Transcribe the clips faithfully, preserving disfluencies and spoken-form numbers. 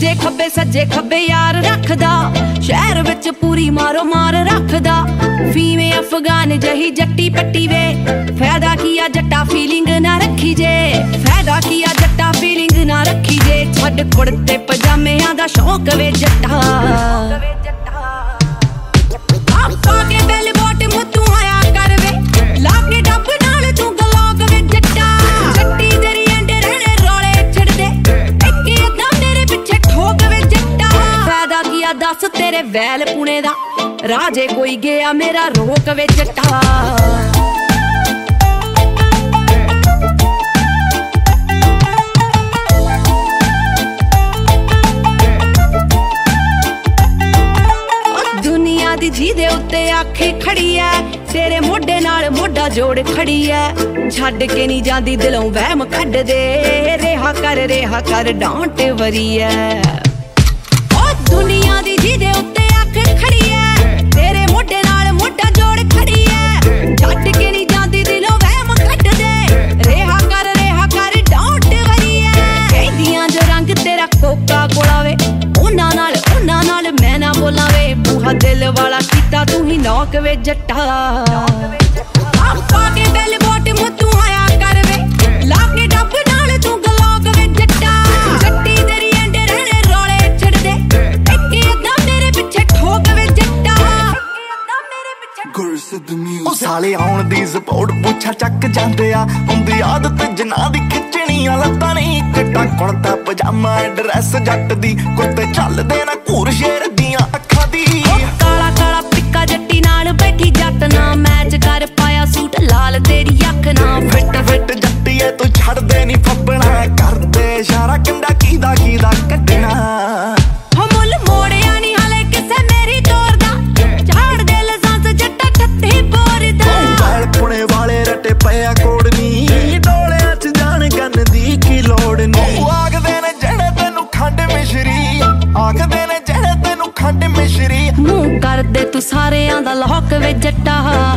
सज्जे खब्बे सज्जे खब्बे यार रखदा, शहर विच पूरी मारो मार रखदा। फीमे अफगान जही जट्टी पट्टी वे, फायदा किया जट्टा फीलिंग ना रखी जे, फायदा किया जट्टा फीलिंग ना रखी जे। छड्ड कुड़ते पजामियां दा शौक वे जट्टा, आपा के बेल बॉटम तू आया कर वे, लाके डब नाल तू गलौक वे जट्टा। जट्टी तेरी एंडे रहने रोले छड़ दे, इक्की अद्धा मेरे पिछे ठोक वे जट्टा। फायदा किया दस तेरे वैल पुणे दा, राजे कोई गया मेरा रोक वे जट्टा। जी दे उत्ते आखे खड़ी है, तेरे मोढे नाल मोढा जोड़ खड़ी है। छड्ड के नहीं जांदी दिलों वहम कढ दे, रेहा कर रेहा कर डांट वरी है। ओ दुनिया दी जी दे उत्ते आखे खड़ी है, तेरे मोढे नाल मोढा जोड़ खड़ी है। छड्ड के नहीं जांदी दिलों वहम कढ दे, रेहा कर रेहा कर डांट वरी है। कहदियां जो रंग तेरा कोका कोला वे, उन्हां नाल उन्हां नाल मैं ना बोला वे। बूहा दिल वाला कीता तू ही नौक वे जट्टा, आपा के बेल बॉटम तू आया कर वे, लाके डब नाल तू गलौक वे जट्टा। जट्टी तेरी एंडे रहने रोले छड़ दे, इक्की अद्धा मेरे पिछे ठोक वे जट्टा। ओ साले आउण दी सपोर्ट पुछा चक जांदे आ, हुंदी आदत जना दी खिचणी आ लत्तां नहीं। कट्टा कुड़ता पजामा ड्रेस जट दी, कुत्ते चलदे ना घूर शेर दियां अखां दी। काला काला पिक्का जट्टी नाल बैठी जट ना, मैच कर पाया सूट लाल तेरी अख ना। फिट फिट जट्टी ऐ तू छड़ दे नी फपना, कर दे इशारा कंडा कीदा कीदा कड्डना। हो मुल मोड़िया नी हाले किसे मेरी तोर दा, झाड़ दे लसांस जट्टा ठत्ती बोर दा। बैल पुणे वाले रटे पिया कोड़ नी, डोलियां च जान गन दी की लोड़ नी। आखदे ने जेड़े तेनू खंड मिश्री, आखदे ने जेड़े तेनू खंड मिश्री। मुंह कर दे तू सारेयां दा लौक वे जट्टा,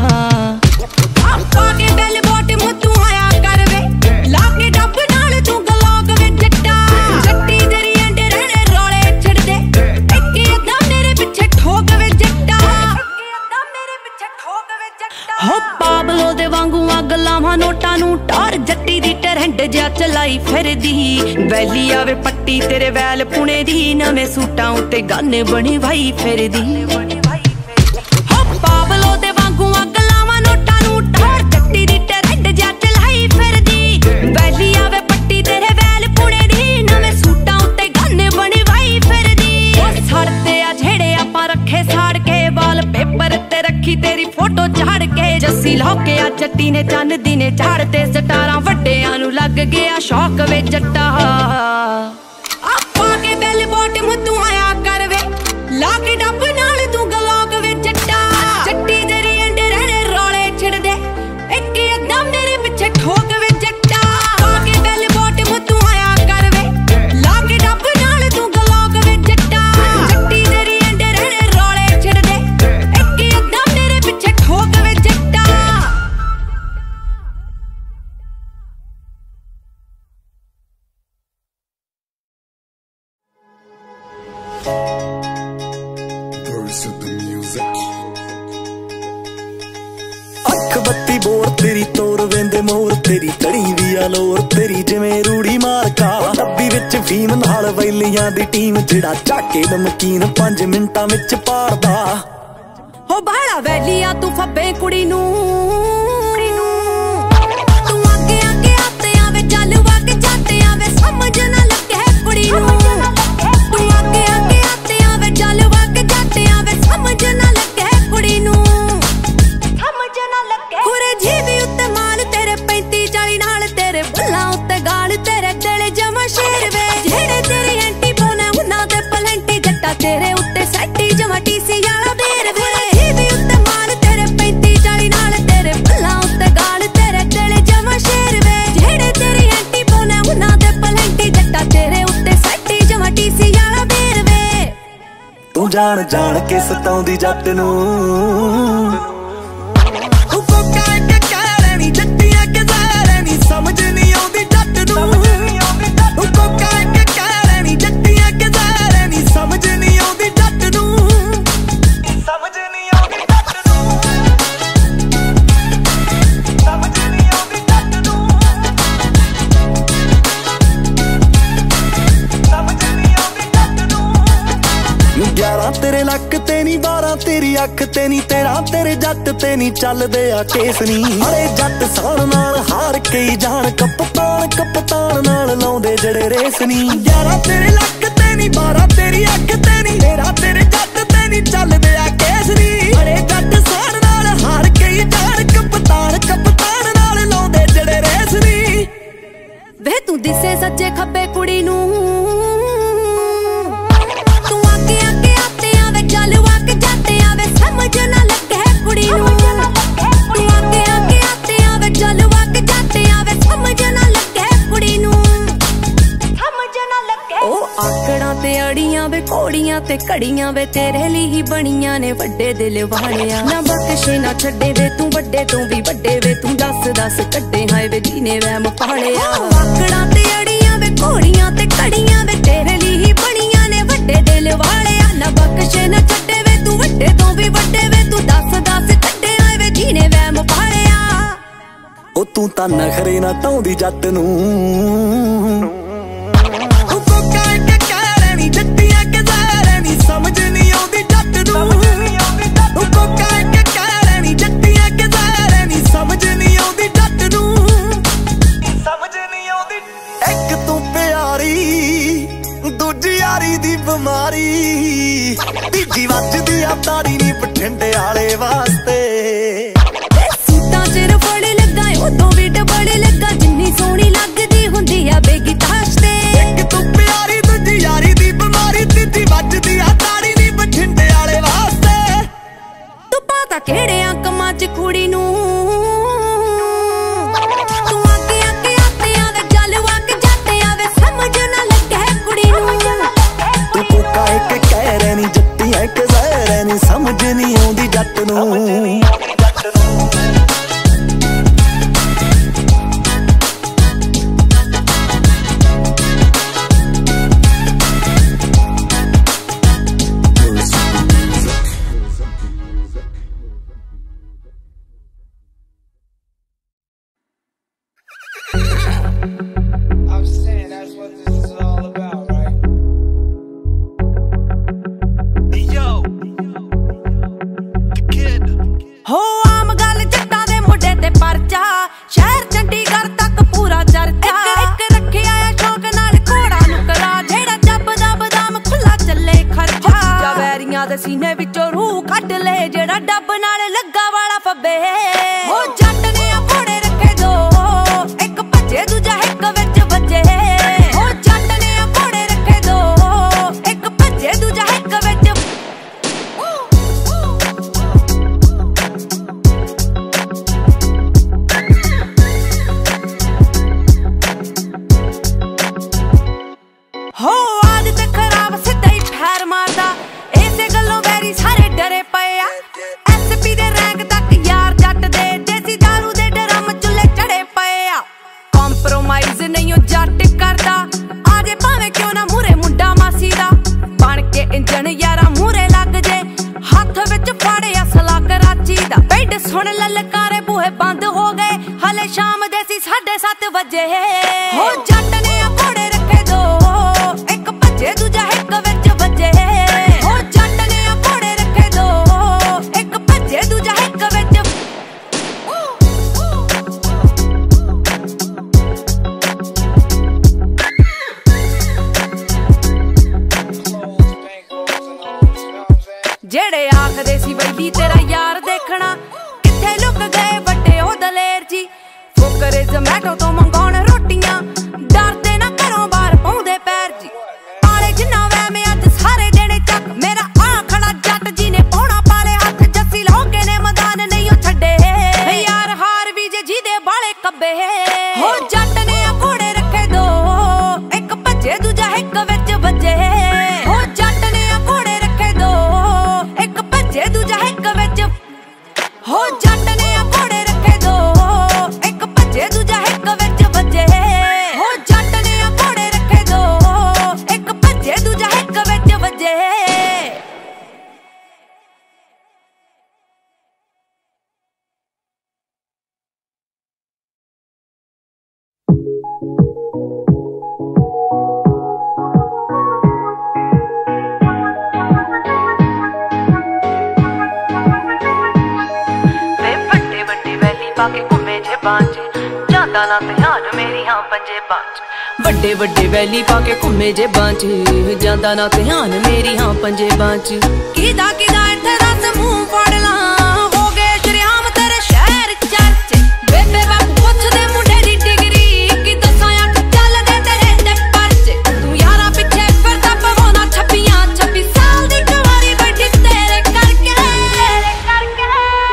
आपा के बेल बॉटम तू आया कर वे, लाके डब नाल तू गलौक वे जट्टा। जट्टी तेरी एंडे रहने रोले छड़ दे, इक्की अद्धा मेरे पिछे ठोक वे जट्टा, इक्की अद्धा मेरे पिछे ठोक वे जट्टा। हो पाबलो दे वांगू अग लावां नोटां नू टार, जट्टी दी टरहंड जिहा चलाई फिरदी। वैली आवे पट्टी तेरे वैल पुणे दी, नवें सूटां उत्ते गन बनी भाई फिरदी। हो पाबलो दे वांगू अग लावां नोटां नू टार, जट्टी दी टरहंड जिहा चलाई फिरदी। वैली आवे पट्टी तेरे वैल पुणे दी, नवें सूटां उत्ते गन बनी भाई फिरदी। ओ सड़ते आ जेड़े आपां रखे साड़ के, वाल पेपर ते रखी तेरी फोटो झाड़ के। जस्सी लौके आ जट्टी ने चन्न दी ने झाड़ते, सटारां वड्डियां नू लग गया शौक वे जट्टा। आपा के बेल बॉटम तू आया कर वे, लाके डब नाल तू गलौक वे जट्टा। जट्टी तेरी एंडे रहने रोले छड़ दे, इक्की अद्धा मेरे पिछे ठोक वे जट्टा। आपा के बेल बॉटम तू आया कर वे, लाके डब नाल तू गलौक वे जट्टा। जट्टी तेरी एंडे रहने रोले छड़ दे, इक्की अद्धा मेरे पिछे ठोक वे जट्टा। अख बत्ती बोर तेरी तोर वेंदे मोर, तेरी तड़ी दी अलोर तेरी जिवें रूड़ी मारका। डब्बी विच फीम नाल वैलियां दी टीम, जिहड़ा झाके नमकीन पंज मिंटां विच पाड़दा। हो बाड़ा वैलिया तू फब्बे कुड़ी नू, तू आगे आगे आते आवे चल वग जाते आवे, समझ ना लगे कुड़ी नू। तू आगे आगे आते आवे चल वग जाते आवे, समझ ना लगे कुड़ी नू, समझ ना लगे। पूरे जीवी उत्ते माल तेरे पैंती चाली नाल, तेरे बुल्लां उत्ते गाल तेरे दिल जमा शेर वे। जेड़े तेरी एंटी पाउणे उन्हां दे पलंटी, जट्टा तेरे उत्ते सैटी जमा टीसी वाला बेर वे। जीवी उत्ते माल तेरे पैंती चाली नाल, तेरे बुल्लां उत्ते गाल तेरे दिल जमा शेर वे। जेड़े तेरी एंटी पाउणे उन्हां दे पलंटी, जट्टा तेरे उत्ते सैटी जमा टीसी वाला बेर वे। तू जान जान के सताउंदी जट नू, समझ नहीं आउंदी जट नू। तेरे लक ते नी बारां तेरी अख ते नी तेरा तेरे जट ते नी चलदे आ केस नी। अरे जट सान नाल हार के ही जान कप्तान कप्तान नाल लाउंदे जड़े रेस नी। यारा तेरे लक ते नी बारां तेरी अख ते नी तेरा तेरे जट ते नी चलदे आ केस नी। अरे जट सान नाल हार के ही जान कप्तान कप्तान नाल लाउंदे जड़े रेस नी। वे तू दिसे सज्जे खब्बे कुड़ी नू समझ ना लगे कुड़ी नू तू आके आके आते आवे जलवा के जाते आवे समझ ना लगे कुड़ी नू समझ ना लगे। ओ आकड़ा ते अड़ियां वे घोड़ियां ते कड़ियां वे तेरे लिए ही बनियां ने वड्डे दिल वालिया। ना बख्शे ना छड्डे वे तू वड्डे तू भी वड्डे वे तू दस दस कड्डे हाय वे जीने वैम पालिया। आकड़ा ते अड़ियां वे घोड़ियां ते कड़ियां वे तेरे लिए ही बनियां ने वड्डे दिल वालिया। ना बख्शे ना छड्डे वे तू वड्डे तू भी वड्डे वे तू दस दस कड्डे आए वे जीने वैम पालिया। ओ तू तां नखरे ना ढाउंदी जट नू समझ नहीं आउंदी जट नू कोका के कहरे नी जट्टियां के ज़हरे नी समझ नहीं आउंदी जट नू समझ नहीं आउंदी। एक तू प्यारी दूजी यारी दी बीमारी तीजी वजदी आ तारी नी बठिंडे आले वास्ते। सूटां च रफड़ लगा उदों भी डबड़ लगा जिन्नी सोहनी लगदी हुंदी आ बेगी ताश ते। एक तू प्यारी दूजी यारी दी बीमारी तीजी वजदी आ तारी नी बठिंडे आले वास्ते। तू पता केड़े कमां च कुड़ी नू तू आके आके आते आवे जलवा के जाते आवे समझ ना लगे कुड़ी नू। तू कोका के कहरे नी जट्टियां के ज़हरे नी समझ नहीं आउंदी जट नू। सीने विचों रूह कट ले जेड़ा डब नाल लगा वाला फब्बे। ओ जट ने घोड़े रखे दो एक भजे दूजा हिक विच वजे। ओ जट ने घोड़े रखे दो एक भजे दूजा हिक विच। हो आदत खराब सीधा ही ठहर मारदा सारे डरे पे आ एसपी दे रैंक तक यार जट दे देसी दारू दे ड्रम चुल्हे चढ़े पे आ। कॉम्प्रोमाइज नहीं ओ जट करदा आजे भावे क्यों ना मूरे मुंडा मासी दा बन के इंजन यारा मूरे लग जे हाथ विच फाड़े असला कराची दा। पिंड सुन ललकारे बूहे बंद हो गए हले शाम दे सी साढ़े सत्त बजे। हो जट ने घोड़े रखे दो एक भजे दूजा हिक विच वजे। हो जट ने घोड़े रखे दो एक भजे दूजा हिक विच। जेड़े आखदे सी वैली तेरा यार देखना किथे लुक गए बड़े ओ दलेर जी। फुकरे ज़ोमैटो तो मंगाउण रोटियां डरदे ना घरों बाहर पाउंदे पैर जी। पाले जिन्ना वै मैं अज सारे देने चक मेरा आ खड़ा जट जी ने पौना पाले हाथ जस्सी लोके ने मैदान नहीं ओ छड्डे। यार हार भी जे जी दे बाले कब्बे। हो जट ने घोड़े रखे दो एक भजे दूजा हिक विच वजे। हो जट ने घोड़े रखे दो एक भजे दूजा हिक विच। हो जट ने घोड़े रखे दो एक भजे दूजा हिक विच वजे। हो जट ने घोड़े रखे दो एक भजे दूजा हिक विच वजे। बांच जादा ना ध्यान मेरी हाँ पंजे बांच ਵੱਡੇ ਵੱਡੇ ਵੈਲੀ ਪਾ ਕੇ ਘੁੰਮੇ ਜੇ ਬਾਂਚ ਜਾਂਦਾ ਨਾ ਧਿਆਨ ਮੇਰੀ ਹਾਂ ਪੰਜੇ ਬਾਂਚ ਕਿਦਾ ਕਿਦਾ ਇੱਥੇ ਦੱਸ ਮੂੰਹ ਫੜ ਲਾਂ ਹੋ ਗਏ ਸ਼ਰਿਆਮ ਤੇਰੇ ਸ਼ਹਿਰ ਚਰਚ ਬੇਬੇ ਬਾਪੂ ਪੁੱਛਦੇ ਮੁੰਡੇ ਦੀ ਡਿਗਰੀ ਕਿ ਦੱਸਾਂ ਅੱਖ ਚੱਲਦੇ ਤੇਰੇ ਤੇ ਪਰਚੇ ਤੂੰ ਯਾਰਾਂ ਪਿੱਛੇ ਫਿਰਦਾ ਪਵਾਉਣਾ ਛੱਬੀਆਂ ਛੱਬੀ ਸਾਲ ਦੀ ਕੁਆਰੀ ਬੈਠੀ ਤੇਰੇ ਕਰਕੇ ਕਰਕੇ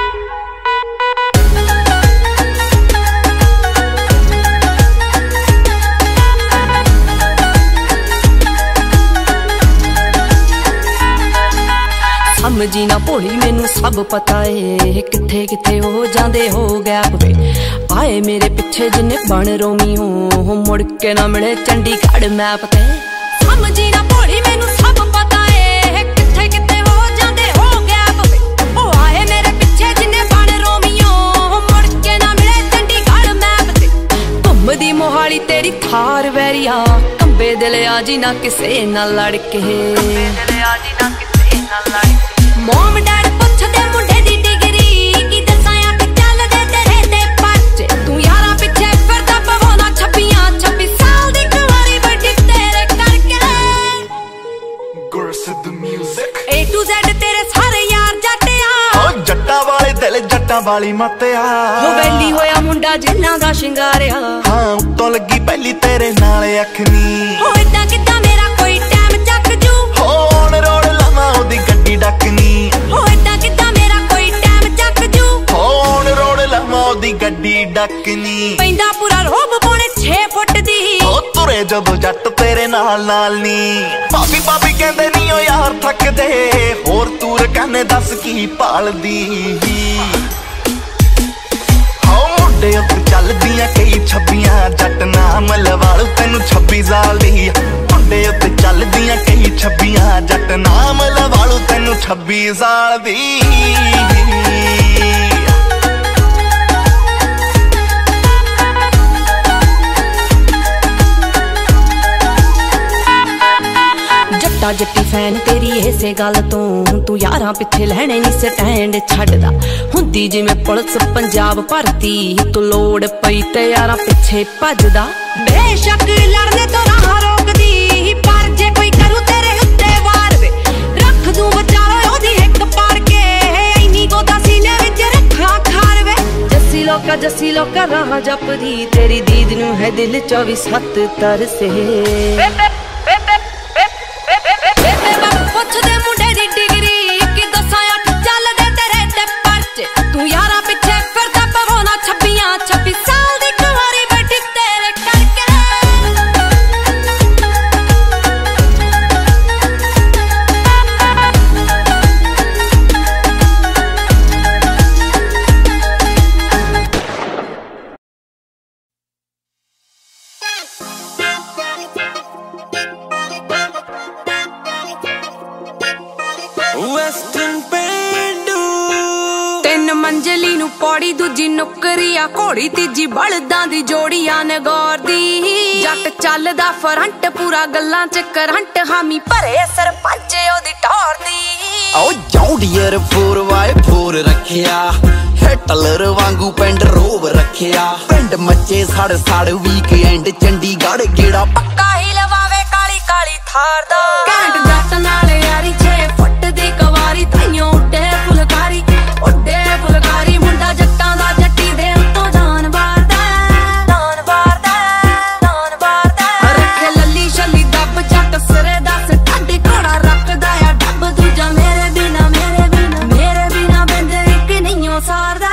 ਸਮਝੀ ਨਾ ਭੋਲੀ ਮੈਨੂੰ ਸਭ ਪਤਾ ਏ ਕਿੱਥੇ ਕਿੱਥੇ ਹੋ ਜਾਂਦੇ ਹੋ ਗੈਪ ਵੇ ਆਏ ਮੇਰੇ ਪਿੱਛੇ ਜਿੰਨੇ ਬਣ ਰੋਮੀ ਹੋ ਮੁੜ ਕੇ ਨਾ ਮਿਲੇ ਚੰਡੀਗੜ੍ਹ ਮੈਪ ਤੇ ਸਮਝੀ ਨਾ ਭੋਲੀ ਮੈਨੂੰ ਸਭ ਪਤਾ ਏ ਕਿੱਥੇ ਕਿੱਥੇ ਹੋ ਜਾਂਦੇ ਹੋ ਗੈਪ ਵੇ ਉਹ ਆਏ ਮੇਰੇ ਪਿੱਛੇ ਜਿੰਨੇ ਬਣ ਰੋਮੀਓ ਮੁੜ ਕੇ ਨਾ ਮਿਲੇ ਚੰਡੀਗੜ੍ਹ ਮੈਪ ਤੇ ਘੁੰਮਦੀ ਮੋਹਾਲੀ ਤੇਰੀ ਥਾਰ ਵੈਰੀਆ ਕੰਬੇ ਦਿਲ ਆ ਜੀ ਨਾ ਕਿਸੇ ਨਾਲ ਲੜ ਕੇ ਕੰਬੇ ਦਿਲ ਆ ਜੀ ਨਾ ਕਿਸੇ ਨਾਲ ਲੜ ਕੇ ਮੋਮ ਡੈਡ ਪੁੱਛਦੇ ਮੁੰਡੇ ਦੀ ਡਿਗਰੀ ਕਿ ਦੱਸਾਂ ਅੱਖ ਚੱਲਦੇ ਤੇਰੇ ਤੇ ਪਰਚੇ ਤੂੰ ਯਾਰਾਂ ਪਿੱਛੇ ਫਿਰਦਾ ਪਵਾਉਣਾ ਛੱਬੀਆਂ ਛੱਬੀ ਸਾਲ ਦੀ ਕੁਆਰੀ ਬੈਠੀ ਤੇਰੇ ਕਰਕੇ ਗੁਰਸ the music A to Z ਤੇਰੇ ਸਾਰੇ ਯਾਰ ਜੱਟਿਆ ਓ ਜੱਟਾਂ ਵਾਲੇ ਦਿਲ ਜੱਟਾਂ ਵਾਲੀ ਮੱਤਿਆ ਹੋ ਵੈਲੀ ਹੋਇਆ ਮੁੰਡਾ ਜਿੰਨਾ ਦਾ ਸ਼ਿੰਗਾਰਿਆ ਹਾਂ ਉੱਤੋਂ ਲੱਗੀ ਪਹਿਲੀ ਤੇਰੇ ਨਾਲ ਅੱਖ ਨੀ ਹੋ ਇਦਾਂ ਕਿੱਦਾਂ ਮੇਰਾ ਕੋਈ ਟਾਈਮ ਚੱਕ ਜੂ ਹੋਣ ਰੋੜ ਲਾਵਾਂ ਉਹਦੀ ਗੱਡੀ ਡੱਕਨੀ ਹੋ ਇਦਾਂ ਕਿੱਦਾਂ ਮੇਰਾ ਕੋਈ ਟਾਈਮ ਚੱਕ ਜੂ ਹੋਣ ਰੋੜ ਲਾਵਾਂ ਉਹਦੀ ਗੱਡੀ ਡੱਕਨੀ ਪੈਂਦਾ ਪੂਰਾ ਰੋਬ ਪੌਣੇ ਛੇ ਫੁੱਟ ਦੀ ਓ ਤੁਰੇ ਜਦੋਂ ਜੱਟ ਤੇਰੇ ਨਾਲ ਨਾਲ ਨੀ ਭਾਬੀ ਭਾਬੀ ਕਹਿੰਦੇ ਨੀ ਓ ਯਾਰ ਥੱਕਦੇ ਹੋਰ ਤੂਰ ਕਹਿੰਦੇ ਦੱਸ ਕੀ ਭਾਲਦੀ ਹਾਉ ਮੁੰਡੇ ਉੱਤੇ ਚੱਲਦੀਆਂ ਕਈ ਛੱਬੀਆਂ ਜੱਟ ਨਾਮ ਲਵਾਲੂ ਤੈਨੂੰ ਛੱਬੀ ਸਾਲ ਦੀ ਮੁੰਡੇ ਉੱਤੇ ਚੱਲਦੀਆਂ ਕਈ ਛੱਬੀਆਂ ਜੱਟ ਨਾਮ ਲਵਾਲੂ ਤੈਨੂੰ ਛੱਬੀ ਸਾਲ ਦੀ ਜੱਟਾ ਜੱਟੀ ਫੈਨ ਤੇਰੀ ਇਸੇ ਗੱਲ ਤੋਂ ਤੂੰ ਯਾਰਾਂ ਪਿੱਛੇ ਲੈਣੇ ਨਹੀਂ ਸਟੈਂਡ ਛੱਡਦਾ ਹੁੰਦੀ ਜਿਵੇਂ ਪੁਲਿਸ ਪੰਜਾਬ ਭਰਤੀ ਤੂੰ ਲੋੜ ਪਈ ਤੇ ਯਾਰਾਂ ਪਿੱਛੇ ਭੱਜਦਾ ਬੇਸ਼ੱਕ ਲੜਨੇ ਤੋਂ ਰਾਹ ਰੋਕਦੀ ਪਰ ਜੇ ਕੋਈ ਕਰੂ ਤੇਰੇ ਉੱਤੇ ਵਾਰ ਵੇ ਰੱਖ ਦੂੰ ਵਿਚਾਲੇ ਉਹਦੀ ਹਿੱਕ ਪਾੜ ਕੇ ਇੰਨੀ ਗੋਦਾ ਸੀਨੇ ਵਿੱਚ ਰੱਖਾਂ ਖਾਰ ਵੇ ਜੱਸੀ ਲੋਕਾ ਜੱਸੀ ਲੋਕਾ ਰਾਹ ਜਪਦੀ ਤੇਰੀ ਦੀਦ ਨੂੰ ਹੈ ਦਿਲ ਚੌਵੀ ਸੱਤ ਤਰਸੇ ਪੁੱਛਦੇ ਮੁੰਡੇ ਦੀ ਡਿਗਰੀ ਕਿ ਦੱਸਾਂ ਅੱਖ ਚੱਲਦੇ ਤੇਰੇ ਤੇ ਪਰਚੇ ਤੂੰ ਯਾਰਾਂ ਪਿੱਛੇ ਫਿਰਦਾ ਪਵਾਉਣਾ ਛੱਬੀਆਂ ਛੱਬੀ ਸਾਲ ਦੀ ਕੁਆਰੀ ਬੈਠੀ ਤੇਰੇ ਕਰਕੇ ਵੈਸਟਰਨ ਪੇਂਡੂ ਤਿੰਨ ਮੰਜ਼ਲੀ ਨੂੰ ਪੌੜੀ ਦੂਜੀ ਨੁਕਰੀਆ ਘੋੜੀ ਤੀਜੀ ਬਲਦਾਂ ਦੀ ਜੋੜੀਆਂ ਨਗੌਰ ਦੀ ਜੱਟ ਚੱਲਦਾ ਫਰੰਟ ਪੂਰਾ ਗੱਲਾਂ ਚ ਕਰੰਟ ਹਾਮੀ ਭਰੇ ਸਰਪੰਚ ਉਹਦੀ ਟੌਰ ਦੀ ਓ ਜੌਂਡੀਅਰ ਫੋਰ ਬਾਏ ਫੋਰ ਰੱਖਿਆ ਹਿਟਲਰ ਵਾਂਗੂ ਪਿੰਡ ਰੋਵ ਰੱਖਿਆ ਪਿੰਡ ਮੱਚੇ ਸੜ ਸੜ ਵੀਕਐਂਡ ਚੰਡੀਗੜ੍ਹ ਗੇੜਾ ਪੱਕਾ ਹੀ ਲਵਾਵੇ ਕਾਲੀ ਕਾਲੀ ਥਾਰ ਦਾ ਘੈਂਟ ਜੱਟ ਨਾਲ ਯਾਰੀ ਛੇ ਫੁੱਟ ਦੀ ਕਵਾਰੀ ਤਾਈਓ ਉੱਡੇ ਫੁਲਕਾਰੀ ਉੱਡੇ ਫੁਲਕਾਰੀ ਮੁੰਡਾ ਜੱਟਾਂ ਦਾ ਜੱਟੀ ਦੇ ਉੱਤੋਂ ਜਾਨ ਵਾਰਦਾ ਜਾਨ ਵਾਰਦਾ ਜਾਨ ਵਾਰਦਾ ਰੱਖੇ ਲੱਲੀ ਛੱਲੀ ਦੱਬ ਜੱਟ ਸਿਰੇ ਦੱਸ ਟੱਡੀ ਘੋੜਾ ਰੱਖਦਾ ਆ ਡੱਬ ਦੂਜਾ ਮੇਰੇ ਬਿਨਾ ਮੇਰੇ ਬਿਨਾ ਮੇਰੇ ਬਿਨਾ ਬੰਦੇ ਇੱਕ ਨਹੀਂ ਓ ਸਾਰਦਾ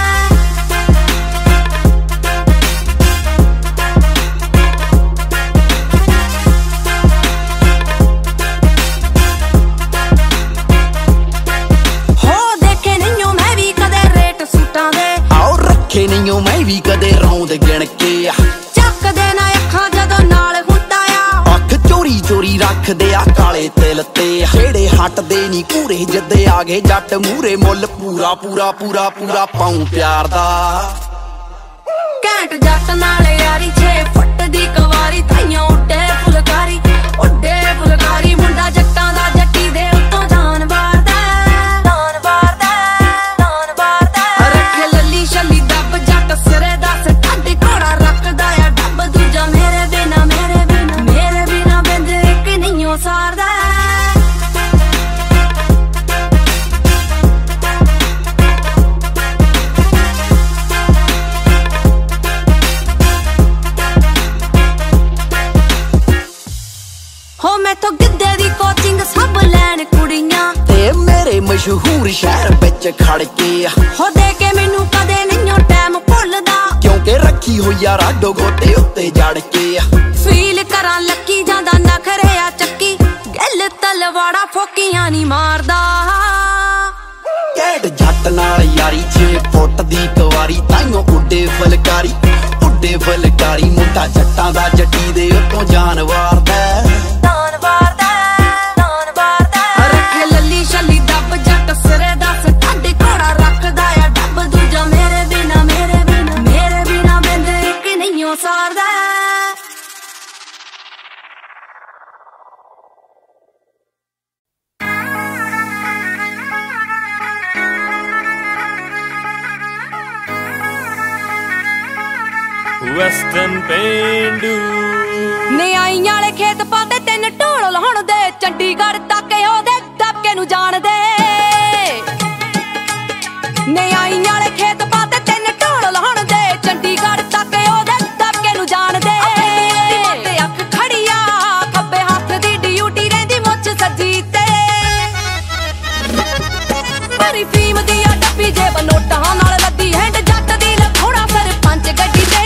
ਰੱਖੇ ਨਹੀਂ ਓ ਮੈਂ ਵੀ ਕਦੇ ਰੌਂਦ ਗਿਣ ਕੇ ਚੱਕਦੇ ਨਾ ਅੱਖਾਂ ਜਦੋਂ ਨਾਲ ਹੁੰਦਾ ਆ ਅੱਖ ਚੋਰੀ ਚੋਰੀ ਰੱਖਦੇ ਆ ਕਾਲੇ ਤਿਲ ਤੇ ਜਿਹੜੇ ਹਟਦੇ ਨਹੀਂ ਪੂਰੇ ਜਿੱਦੇ ਆ ਗਏ ਜੱਟ ਮੂਰੇ ਮੁੱਲ ਪੂਰਾ ਪੂਰਾ ਪੂਰਾ ਪੂਰਾ ਪਾਉ ਪਿਆਰ ਦਾ ਘੈਂਟ ਜੱਟ ਨਾਲ ਯਾਰੀ ਛੇ ਫੁੱਟ ਦੀ ਕਵਾਰੀ ਤਾਈਓ ਉੱਡੇ ਫੁਲਕਾਰੀ ਉੱਡੇ ਫੁਲਕਾਰੀ ਮੁੰਡਾ ਜੱਟਾਂ ਦਾ ਜੱਟੀ ਦੇ ਉੱਤੋਂ ਜਾਨ ਵਾਰਦਾ ਜਾਨ ਵਾਰਦਾ ਜਾਨ ਵਾਰਦਾ ਰੱਖੇ ਲੱਲੀ ਛੱਲੀ ਦੱਬ ਜੱਟ ਸਿਰੇ ਦੱਸ हो मैं तो गिद्धे दी कोचिंग सब लैन कुड़ियां ते मेरे मशहूर शहर विच खड़ के हो दे के मैनू कदे नहीं टाइम भुलदा क्योंकि रखी हुई यार आडो गोते उत्ते जड़ के फील करा लकी जांदा नखरे आ चक्की गल तलवाड़ा फोकियां नहीं मारदा कैट जट नाल यारी छे फुट दी कवारी ताइयों उड्डे फलकारी उड्डे फलकारी मुंडा जट्टां दा जट्टी दे उत्तों जान वारदा जान वारदा जान वारदा रखे लल्ली शल्ली दब जट सिरे दस ठाडे घोड़ा रखदा आ डब दूजा मेरे बिना मेरे बिना मेरे बिना बिंद इक नहीं हो सारदा ਵੈਸਟਰਨ ਪੇਂਡੂ ਨਿਆਈ ਵਾਲੇ ਖੇਤ ਪਾਦੇ ਤਿੰਨ ਢੋਲ ਲਾਉਣ ਦੇ ਚੰਡੀਗੜ੍ਹ ਤੱਕ ਉਹਦੇ ਦਬਕੇ ਨੂੰ ਜਾਣਦੇ ਨਿਆਈ ਵਾਲੇ ਖੇਤ ਪਾਦੇ ਤਿੰਨ ਢੋਲ ਲਾਉਣ ਦੇ ਚੰਡੀਗੜ੍ਹ ਤੱਕ ਉਹਦੇ ਦਬਕੇ ਨੂੰ ਜਾਣਦੇ ਤੇ ਅੱਖ ਖੜੀਆ ਖੱਬੇ ਹੱਥ ਦੀ ਡਿਊਟੀ ਰਹਿੰਦੀ ਮੁੱਛ ਸੱਜੀ ਤੇ ਭਰੀ ਫੀਮ ਦੀ ਆ ਡੱਬੀ ਜੇਬ ਨੋਟਾਂ ਨਾਲ ਲੱਦੀ ਹੈਂਡ ਜੱਟ ਦੀ ਲਖੋੜਾ ਸਰਪੰਚ ਗੱਡੀ ਤੇ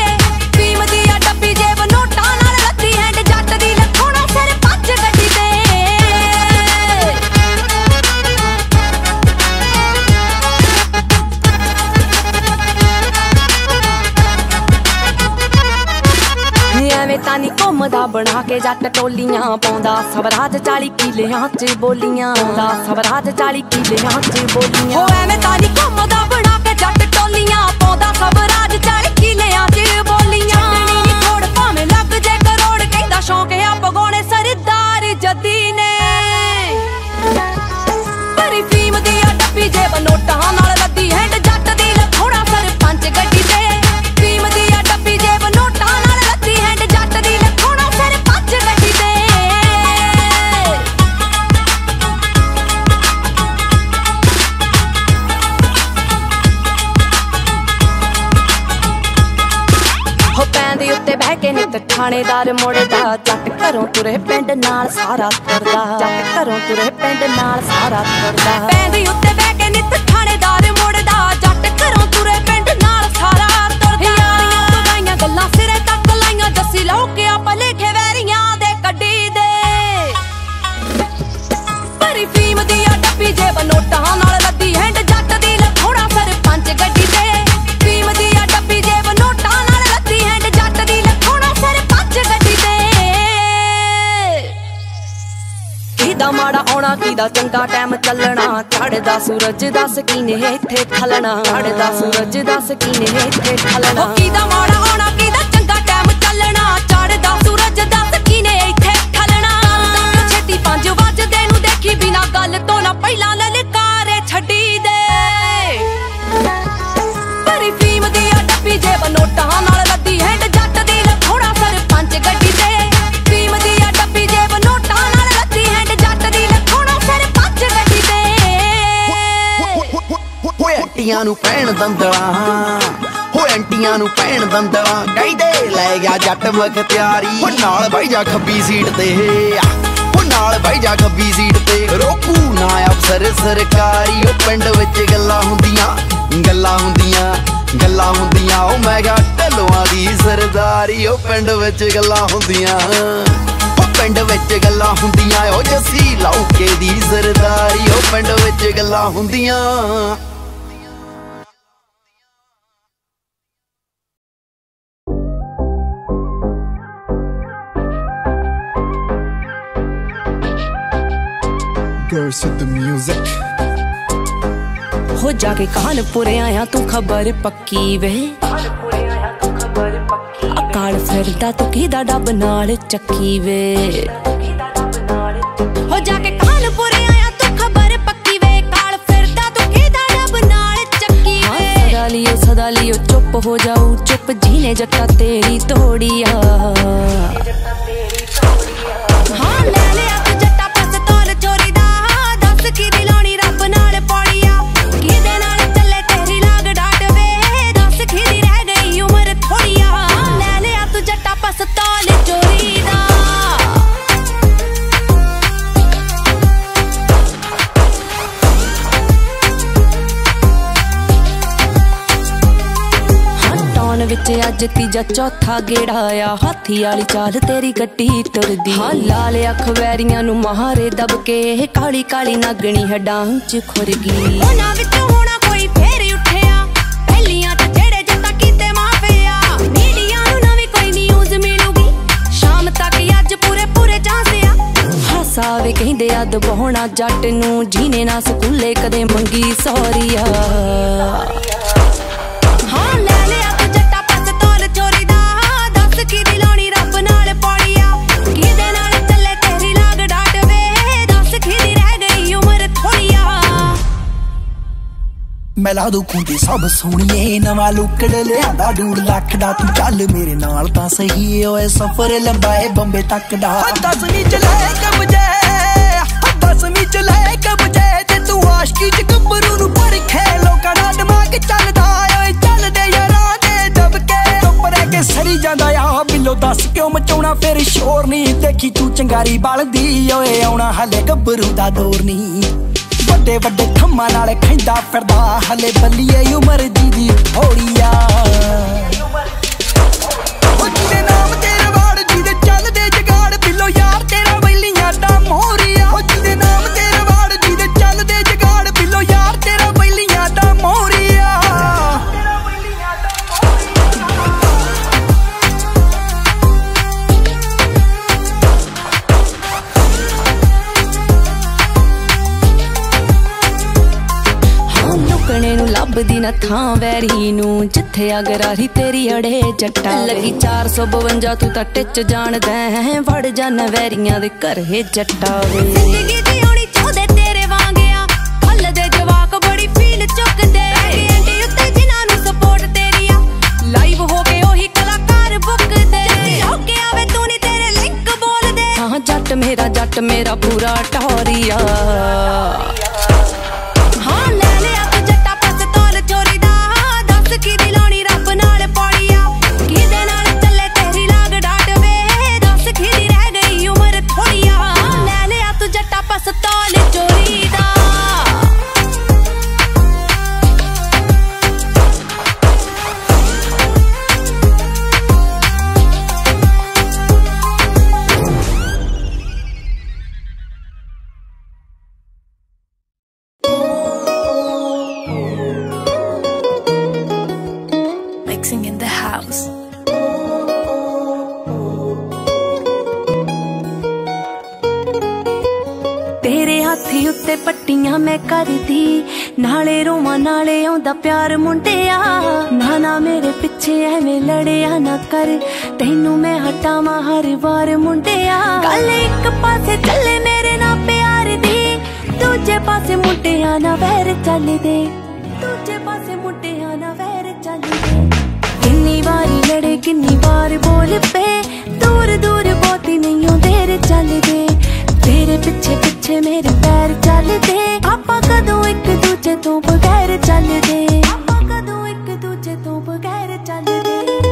ਤਾਨੀ ਘੁੰਮਦਾ ਬਣਾ ਕੇ ਜੱਟ ਟੋਲੀਆਂ ਪਾਉਂਦਾ ਸਵਰਾਜ ਚਾਲੀ ਕਿਲਿਆਂ ਚ ਬੋਲੀਆਂ ਪਾਉਂਦਾ ਸਵਰਾਜ ਚਾਲੀ ਕਿਲਿਆਂ ਚ ਬੋਲੀਆਂ ਹੋ ਐਵੇਂ ਤਾਨੀ ਘੁੰਮਦਾ ਬਣਾ ਕੇ ਜੱਟ ਟੋਲੀਆਂ ਪਾਉਂਦਾ ਸਵਰਾਜ ਚਾਲੀ ਕਿਲਿਆਂ ਚ ਬੋਲੀਆਂ ਨੀ ਥੋੜ ਭਾਵੇਂ ਲੱਗ ਜੇ ਕਰੋੜ ਕਹਿੰਦਾ ਸ਼ੌਂਕ ਆ ਪਗਾਉਣੇ ਸਰਦਾਰ ਜੱਦੀ ਨੇ ਭਰੀ ਫੀਮ ਦੀ ਆ ਡੱਬੀ ਜੇਬ ਨੋਟਾਂ ਨਾਲ ਲੱਦੀ ਹੈਂਡ ਜੱਟ ਦੀ ਲਖੋੜਾ ਸਰਪੰਚ ਗੱਡੀ ਤੇ ਫੀਮ ਦੀ ਆ ਡੱਬੀ ਜੇਬ ਨੋਟਾਂ ਨਾਲ ਲੱਦੀ ਹੈਂਡ ਜੱਟ ਦੀ ਲਖੋੜਾ ਸਰਪੰਚ ਗੱਡੀ ਤੇ ਹੋ ਪੈਂਦੀ ਉੱਤੇ ਬਹਿ ਕੇ ਨਿੱਤ ਥਾਣੇਦਾਰ ਮੁੜਦਾ ਜੱਟ ਘਰੋਂ ਤੁਰੇ ਪਿੰਡ ਨਾਲ ਸਾਰਾ ਤੁਰਦਾ ਜੱਟ ਘਰੋਂ ਤੁਰੇ ਪਿੰਡ ਨਾਲ ਸਾਰਾ ਤੁਰਦਾ ਪੈਂਦੀ ਉੱਤੇ ਬਹਿ ਕੇ ਨਿੱਤ ਥਾਣੇਦਾਰ ਮੁੜਦਾ ਜੱਟ ਘਰੋਂ ਤੁਰੇ ਪਿੰਡ ਨਾਲ ਸਾਰਾ ਤੁਰਦਾ ਯਾਰੀਆਂ ਪਗਾਈਆਂ ਗੱਲਾਂ ਸਿਰੇ ਤੱਕ ਲਾਈਆਂ ਦੱਸੀ ਲਓ ਕਿ ਆਪਾਂ ਲਿਖੇ ਵੈਰੀਆਂ ਦੇ ਕੱਢੀ ਦੇ ਭਰੀ ਫੀਮ ਦੀ ਆ ਡੱਬੀ ਜੇਬ ਨੋਟਾਂ ਨਾਲ ਲੱਦੀ ਹੈਂਡ ਜੱਟ ਦੀ ਲਖੋੜਾ ਸਰਪੰਚ ਗੱਡੀ ਤੇ ਫੀਮ ਦੀ ਆ ਡੱਬੀ ਜੇਬ ਨੋਟਾਂ ਨਾਲ ਲੱਦੀ ਹੈਂਡ ਜੱਟ ਦੀ ਲਖੋੜਾ ਸਰਪੰਚ ਗੱਡੀ ਤੇ ਕਿਹਦਾ ਮਾੜਾ ਆਉਣਾ ਕਿਹਦਾ ਚੰਗਾ ਟਾਈਮ ਚੱਲਣਾ ਚੜਦਾ ਸੂਰਜ ਦਾ ਸਕੀਨੇ ਇੱਥੇ ਖਲਣਾ ਚੜਦਾ ਸੂਰਜ ਦਾ ਸਕੀਨੇ ਇੱਥੇ ਖਲਣਾ ਉਹ ਕਿਹਦਾ ਮਾੜਾ ਆਉਣਾ ਕਿਹਦਾ ਚੰਗਾ ਟਾਈਮ ਚੱਲਣਾ ਚੜਦਾ ਸੂਰਜ ਦਾ ਸਕੀਨੇ ਇੱਥੇ ਖਲਣਾ ਛੇਤੀ ਪੰਜ ਵੱਜਦੇ ਨੂੰ ਦੇਖੀ ਬਿਨਾ ਗੱਲ ਤੋਂ ਨਾ ਪਹਿਲਾਂ ਲਲਕਾਰੇ ਛੱਡੀ ਦੇ ਭਰੀ ਫੀਮ ਦੀ ਆ ਡੱਬੀ ਜੇਬ ਨੋਟਾਂ ਨਾਲ ਲੱਦੀ ਹੈਂਡ ਜੱਟ ਦੀ ਲਖੋੜਾ ਸਰਪੰਚ ਗੱਡੀ ਤੇ ਫੀਮ ਦੀ ਆ ਡੱਬੀ ਜੇਬ ਨੋਟਾਂ ਨਾਲ ਲੱਦੀ ਹੈਂਡ ਜੱਟ ਦੀ ਲਖੋੜਾ ਸਰਪੰਚ ਗੱਡੀ ਤੇ ਹੋਏ ਐਂਟੀਆਂ ਨੂੰ ਪੈਣ ਦੰਦਲਾਂ ਹੋਏ ਐਂਟੀਆਂ ਨੂੰ ਪੈਣ ਦੰਦਲਾਂ ਕਹਿੰਦੇ ਲੈ ਗਿਆ ਜੱਟ ਮਖਤਿਆਰੀ ਉਹ ਨਾਲ ਬਾਈ ਜਾ ਖੱਬੀ ਸੀਟ ਤੇ ਉਹ ਨਾਲ ਬਾਈ ਜਾ ਖੱਬੀ ਸੀਟ ਤੇ ਰੋਕੂ ਨਾ ਅਫਸਰ ਸਰਕਾਰੀ ਉਹ ਪਿੰਡ ਵਿੱਚ ਗੱਲਾਂ ਹੁੰਦੀਆਂ ਗੱਲਾਂ ਹੁੰਦੀਆਂ ਗੱਲਾਂ ਹੁੰਦੀਆਂ ਉਹ ਮੈਂ ਕਿਹਾ ਢੱਲਵਾਂ ਦੀ ਸਰਦਾਰੀ ਉਹ ਪਿੰਡ ਵਿੱਚ ਗੱਲਾਂ ਹੁੰਦੀਆਂ ਉਹ ਪਿੰਡ ਵਿੱਚ ਗੱਲਾਂ ਹੁੰਦੀਆਂ ਉਹ ਜੱਸੀ ਲੌਕੇ ਦੀ ਸਰਦਾਰੀ ਉਹ ਪਿੰਡ ਵਿੱਚ ਗੱਲਾਂ ਹੁੰਦੀਆਂ Girls with the music. हो जाके कानपुर आया तू खबर पक्की वे अकाल फिरदा तू किदा डब नाल चक्की वे हो जाके कानपुर आया तू खबर पक्की वे काल फिरदा तू किदा डब नाल चक्की वे सदा लियो सदा लियो चुप हो जाऊं चुप जीने जट्टा तेरी तोड़िया हाँ ले ले तू जट्टा पास तोल चोरी दा दस की दिलानी रब नाल पौड़िया किदे नाल चले तेरी लाग डाट वे दस की दी रह गई उम्र थोड़िया ले ले तू जट्टा पास तोल चोरी दा च अज तीजा चौथा गेड़ा आ हाथी वाली चाल तेरी गड्डी तुरदी हाँ लाल अख वैरियां नू मारे दब के काली काली नागणी हड्डां च खुर गई उन्हां विच होना कोई फेर उठिया पहलियां ते जेड़े जत्ता कीते माफिया मीडिया नू नवी कोई न्यूज़ मिलूगी शाम तक अज पूरे पूरे चांसिया हासावे कहंदे अद बहुना जट नू जीने ना स्कूले कदे मंगी सौरिया हाँ ले लिया तू जट्टा पास तौल चोरी दा दस की दिलानी रब नाल पौड़िया किदे नाल चले तेरी लाग डाट वे दस की दी रह गई उम्र थोड़िया मैं ला दू खुंदी सब सोहणीए नवा लुकड़ लियांदा डूढ़ लख दा तू चल मेरे नाल तां सही ओए सफर लंबाए बंबे तक दा दसवीं च ले कब जे दसवीं च ले कब जे ते तू आशिकी च गब्बरू नू परखे लोकां दा दिमाग चलदा ओए चलदे यारां दे दबके चुप रह के सरी जांदा आ बिल्लो दस क्यों मचाउणा फिर शोर नहीं देखी तू चंगारी बलदी ओए आउणा हले गब्बरू दा दौर नहीं वड्डे वड्डे थम्मां नाल खैंदा फिरदा हले बल्लीए उमर दी दी थोड़िया जिदे नाम तेरे वाड़ जिदे चलदे जगाड़ बिल्लो यार तेरा बैलियां दा मोहरिया जिदे नाम तेरे वाड़ जिदे चलदे जगाड़ बिल्लो यार तेरा बैलियां दा मोहरिया लुकने नू लभदी ना थां वैरी नू जिथे अगरारी तेरी अड़े जट्टा लगी चार सौ बवंजा तू तां टिच जानदा है वड़ जाना वैरियां दे घर हे जट्टा वे जिंदगी दी होनी चाहदे तेरे वांगिया हल दे जवाक बड़ी फील चुकदे एंटी उत्ते जिन्हां नू सपोर्ट तेरिया लाइव हो के ओही कलाकार बुक दे होके आवे तू नी तेरे लिंक बोल दे हां जट मेरा जट मेरा पूरा टोरिया हाँ ले लिया तू जट्टा पास तौल चोरी दा दस की दिलानी रब नाल पौड़िया किदे नाल चले तेरी लाग डाट वे दस की दी रह गई उम्र थोड़िया ले लिया तू जट्टा पास तौल चोरी दा In the house. तेरे हाथी उत्ते पट्टियां मैं करदी नाले रोमा नाले आउंदा प्यार मुंडिया ना ना मेरे पिछे एवें लड़िया ना कर तैनू मैं हटावां हर बार मुंडिया गल एक पासे चले मेरे ना प्यार दी दूजे पासे मुंडिया ना वैर चल दे दूजे पासे मुंडिया ना वैर चल दे किन्नी बारी लड़े किन्नी बार बोल पे दूर दूर बहुती नहीं देर चल दे तेरे पिछे पिछे मेरे पैर चल दे आपा कदों एक दूजे तो बगैर चल दे आपा कदों एक दूजे तो बगैर चल दे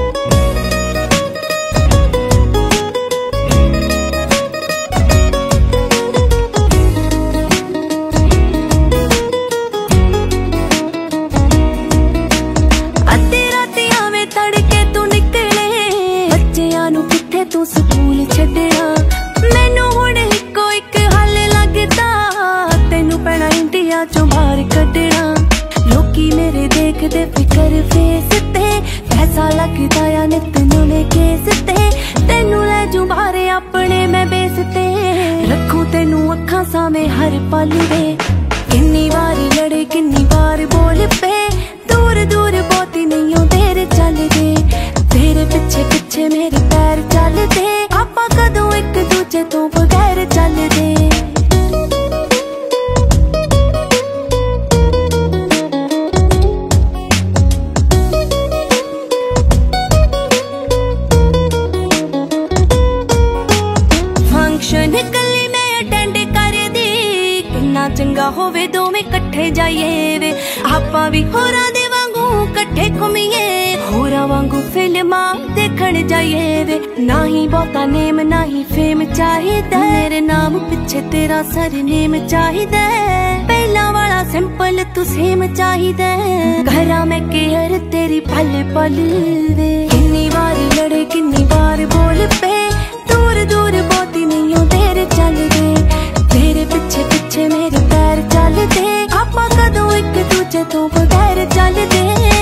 तू स्कूल छड्डना मैनू हुण इक्को इक हल लगदा तैनू पैना इंडिया चों बाहर कड्डना लोकी मेरे देखदे फिकर फेस ते पैसा लगदा या नित नवें केस ते तैनू लै जूं बाहर अपने मैं बेस ते रखूं तैनू अखां सामे हर पल दे किन्नी बारी लड़े किन्नी बार बोल पे दूर दूर बहुती नहीं देर चल दे तेरे पिछे पिछे मेरे पैर चल दे आपा कदों एक दूजे तो बगैर चल दे फंक्शन कल्ली मैं अटेंड कर दी किन्ना चंगा होवे दोवें कट्ठे जाइए वे आपा भी होरां दे वांगू कट्ठे घुमीए होरां वांगू फिल्मां देखण जाइए वे ना ही बहुता नेम ना ही फेम चाहिदा मेरे नाम पिछे तेरा सरनेम चाहिदा पहले ਪਹਿਲਾਂ ਵਾਲਾ ਸਿੰਪਲ ਤੂੰ ਸੇਮ ਚਾਹੀਦਾ ਘਰਾਂ ਮੈਂ ਕੇਅਰ ਤੇਰੀ ਪਲ ਪਲ ਵੇ ਕਿੰਨੀ ਵਾਰੀ ਲੜੇ ਕਿੰਨੀ ਵਾਰ ਬੋਲ ਪੇ दूर दूर बहुत नहीं हो तेरे चलदे तेरे पिछे पिछे मेरे पैर चलदे आपां कदों एक दूजे तो बगैर चलदे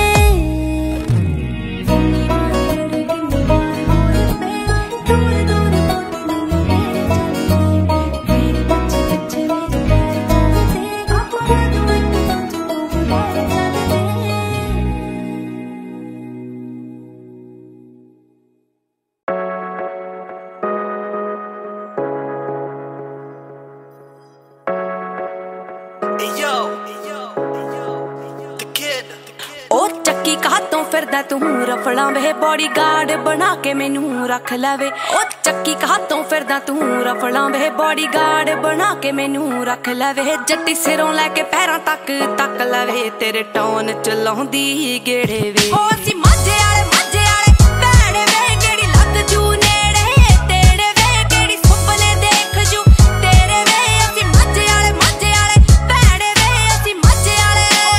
फिरदा तू रफड़ा वे बॉडीगार्ड बना के मैनू रख लवे ओ चक्की हाथों फिरदा तू रफड़ा वे बॉडीगार्ड बना के मैनू रख लवे जट्टी सिरों लैके पैरां तक तक लवे तेरे टोन चलाउंदी गेड़े वे ओ असी माझे आले माझे आले भैणे वे केड़ी लग जू नेड़े तेरे वे केड़ी सुपने देख जू तेरे वे असी माझे आले माझे आले भैणे वे असी माझे आले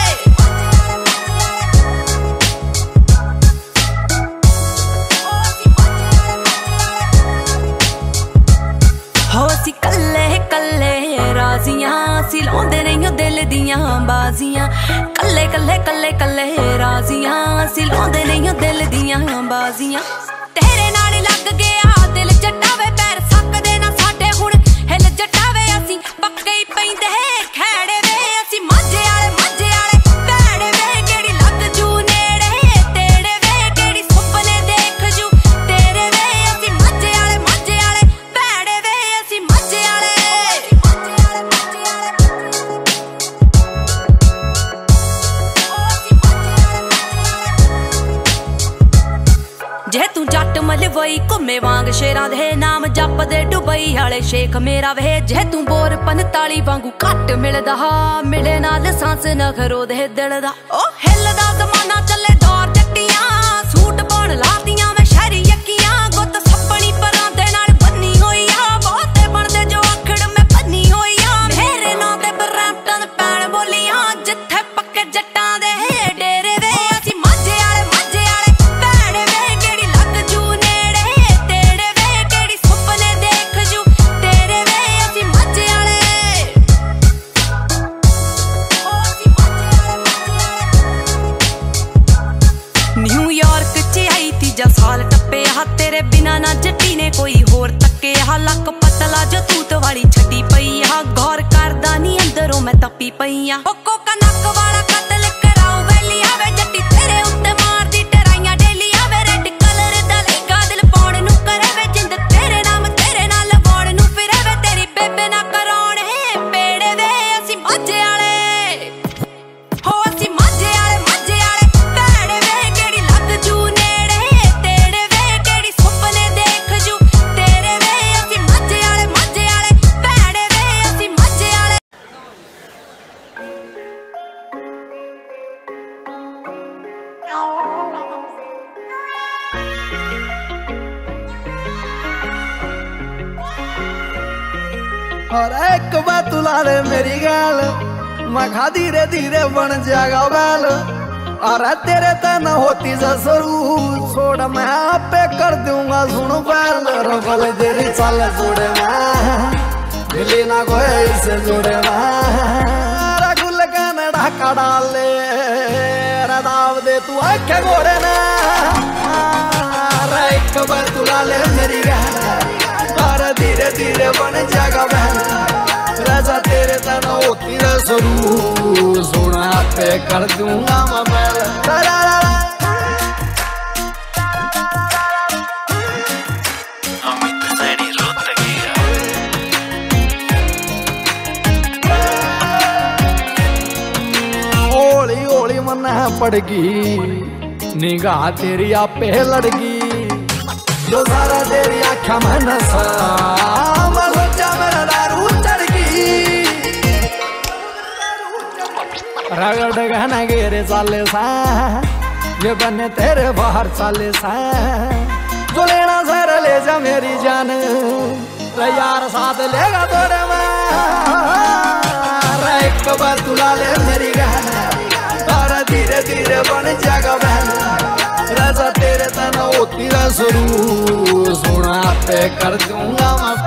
ਅਸੀਂ ਲਾਉਂਦੇ ਨਹੀਂ ਦਿਲ ਦੀਆਂ ਬਾਜ਼ੀਆਂ ਕੱਲੇ ਕੱਲੇ ਕੱਲੇ ਕੱਲੇ ਰਾਜ਼ੀਆਂ ਅਸੀਂ ਲਾਉਂਦੇ ਨਹੀਂ ਦਿਲ ਦੀਆਂ ਬਾਜ਼ੀਆਂ ਤੇਰੇ ਨਾਲ ਲੱਗ ਗਿਆ ਦਿਲ ਜੱਟਾਵੇ ਪੈਰ ਸਕਦੇ ਨਾ ਸਾਡੇ ਹੁਣ ਹਿੱਲ ਜੱਟਾਵੇ ਅਸੀਂ ਪੱਕੇ ਹੀ ਪੈਂਦੇ ਖੈੜੇ ਵੇ ਅਸੀਂ ਮਾਝੇ ਵਾਲੇ ਮਾਝੇ ਵਾਲੇ ਭੈੜੇ ਵੇ ਕਿਹੜੀ ਲੱਗ ਜੂ ਨੇੜੇ ਤੇਰੇ ਵੇ ਕਿਹੜੀ ਸੁਪਨੇ ਦੇਖ ਜੂ ਤੇਰੇ ਵੇ ਅਸੀਂ ਮਾਝੇ ਵਾਲੇ ਮਾਝੇ ਵਾਲੇ ਭੈੜੇ ਵੇ ਅਸੀਂ ਮਾਝੇ ਵਾਲੇ जे तू जट मलवई घुमे वांग शेरां दे नाम जपदे दुबई वाले शेख मेरा वे जे तू बोर पंताली वांगू घट मिलदा मिले ना लसांस नखरो दे दिल दा ओ हिलदा जमाना चले दौर जट्टियां सूट पाउण लातियां मैं शहरी यक्कियां गुत सपनी परां दे नाल बन्नी होई आ बहुते बनदे जो आखड़ मैं बन्नी होई आ मेरे नां ते बरैंपटन पैण बोलियां जिथे पक्के जट्टां दे डेरे वे असी माझे वाले माझे वाले भैणे वे केड़ी लग जू नेड़े तेरे वे केड़ी सुपने देख जू तेरे वे असी माझे वाले ओ असी माझे वाले न्यूयॉर्क च आई तीजा साल टप्पे हा तेरे बिना ना जट्टी ने कोई होर तक्के हा लक पतला जो तूत वाली छटी पई हा गौर करदा नी अंदरों मैं तपी पई आ ओ कोका नक वाला कतल कराऊं वेली आवे जट्टी तेरे उत्ते मारदी टराइयां डेली आवे रेड कलर दा लेगा दिल पाउण नू करे वे जिंद तेरे नाम तेरे नाल लवाउण नू फिरे वे तेरी बेबे ना कराउण पेड़े वे असी माझे वाले हो असी माझे वाले माझे वाले भैणे वे केड़ी लग जू नेड़े तेरे वे केड़ी सुपने देख जू तेरे वे असी माझे वाले माझे वाले भैणे वे असी माझे वाले और एक बात तू ला ले मेरी गाल मैं खा धीरे धीरे बन जाएगा बैल और तेरे तन होती ससुरू छोड़ मैं आपे कर दूंगा सुन बैल रफल तेरी चाल जोड़े मैं दिली ना कोई इससे जोड़े मैं गुल का ढाका डाल ले दाव दे तू आखे घोड़े ना एक बार तू ला ले मेरी गाल और धीरे धीरे बन जाएगा बहन राजा तेरे तना होती रसरू सोना पे कर दूंगा मैं बैल होली होली मन पड़गी निगाह तेरी आपे लड़गी जो सारा तेरी आँखा में नशा मैं सोचा मेरा दारू चढ़गी रगड़ गहना गेरे चाले सा ये बने तेरे बाहर चाले सा जो लेना सर ले जा मेरी जान यार साथ लेगा तोरे में एक बार तू धीरे बन जाएगा बहन राजा तेरे तना होती रसरू सोना पे कर दूंगा मैं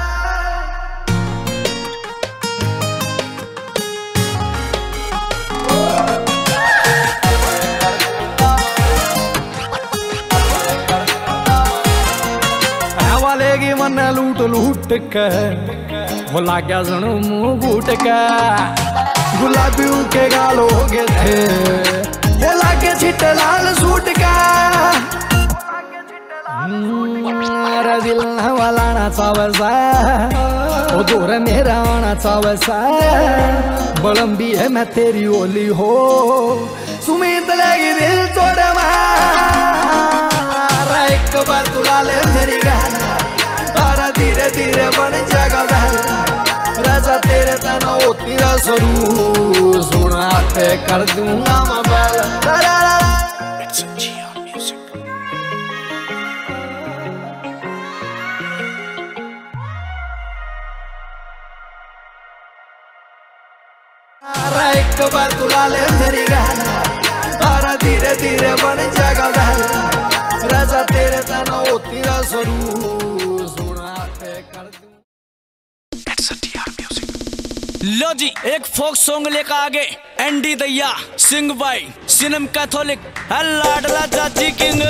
वालेगी मन लूट लूट के बोला क्या सुनो मुंह घूट के गुलाबियों के गाल हो गए थे बोला के छिट्टे लाल सूट का मेरा दिल वाला ना चावसा वो दूर मेरा आना चावसा बलम भी है मैं तेरी ओली हो सुमित लगी दिल तोड़े मारा एक बार तुला ले मेरी गाना तारा धीरे धीरे बन जाएगा बहन राजा तेरे तना होती रसरू सोना पे कर दूंगा मैं बैल एक बार तुला ले मेरी गाना तारा धीरे धीरे बन जाएगा बहन राजा तेरे तना होती रसरू सोना पे कर दूंगा। लो जी एक फोक सॉन्ग लेकर आगे एंडी दैया सिंग बाई सिनेम कैथोलिक लाडला चाची किंग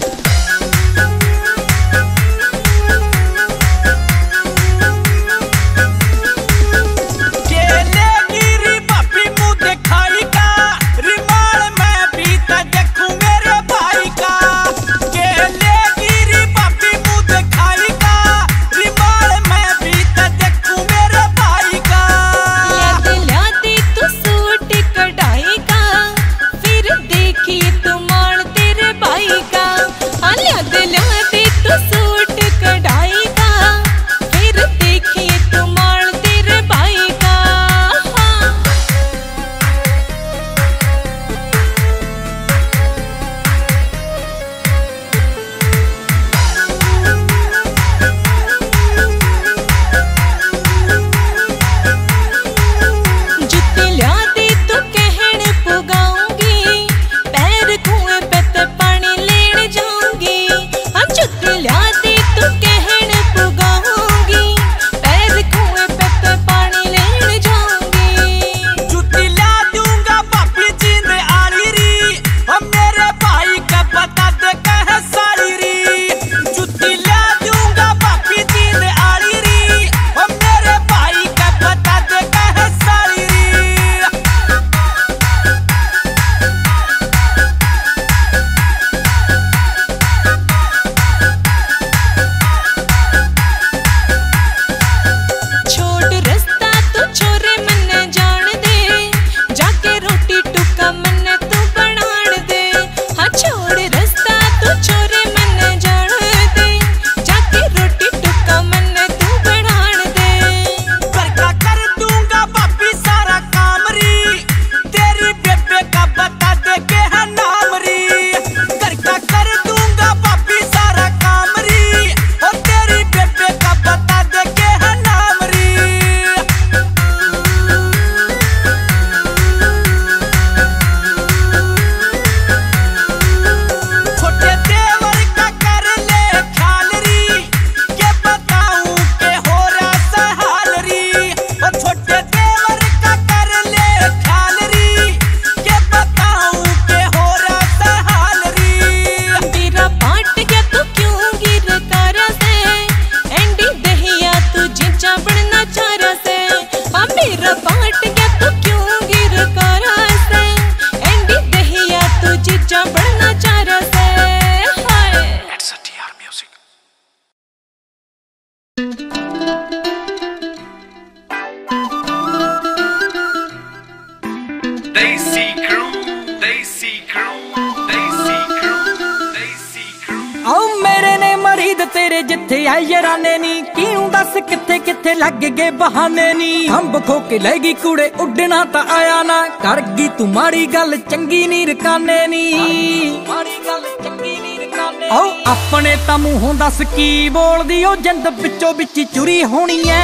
तेरे जिथे आई यराने नी किनू दस किथे किथे लग गए बहाने नी अंब खो के लैगी कुड़े उड़ना ता आया ना करगी तू माड़ी गल चंगी नी रकाने नी माड़ी गल चंगी नी रकाने ओ अपने ता मूंहों दस की बोलदी ओ जिंद विचों विच चुरी होनी है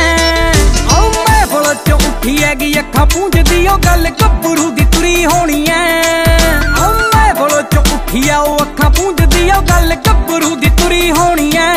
ओ मैं फल चों उठी हैगी अखां पूंजदी ओ गल गब्बरू दी तुरी होनी है ओ उठी आ ओ अखां पूंजदी ओ गल गब्बरू दी तुरी होनी ऐ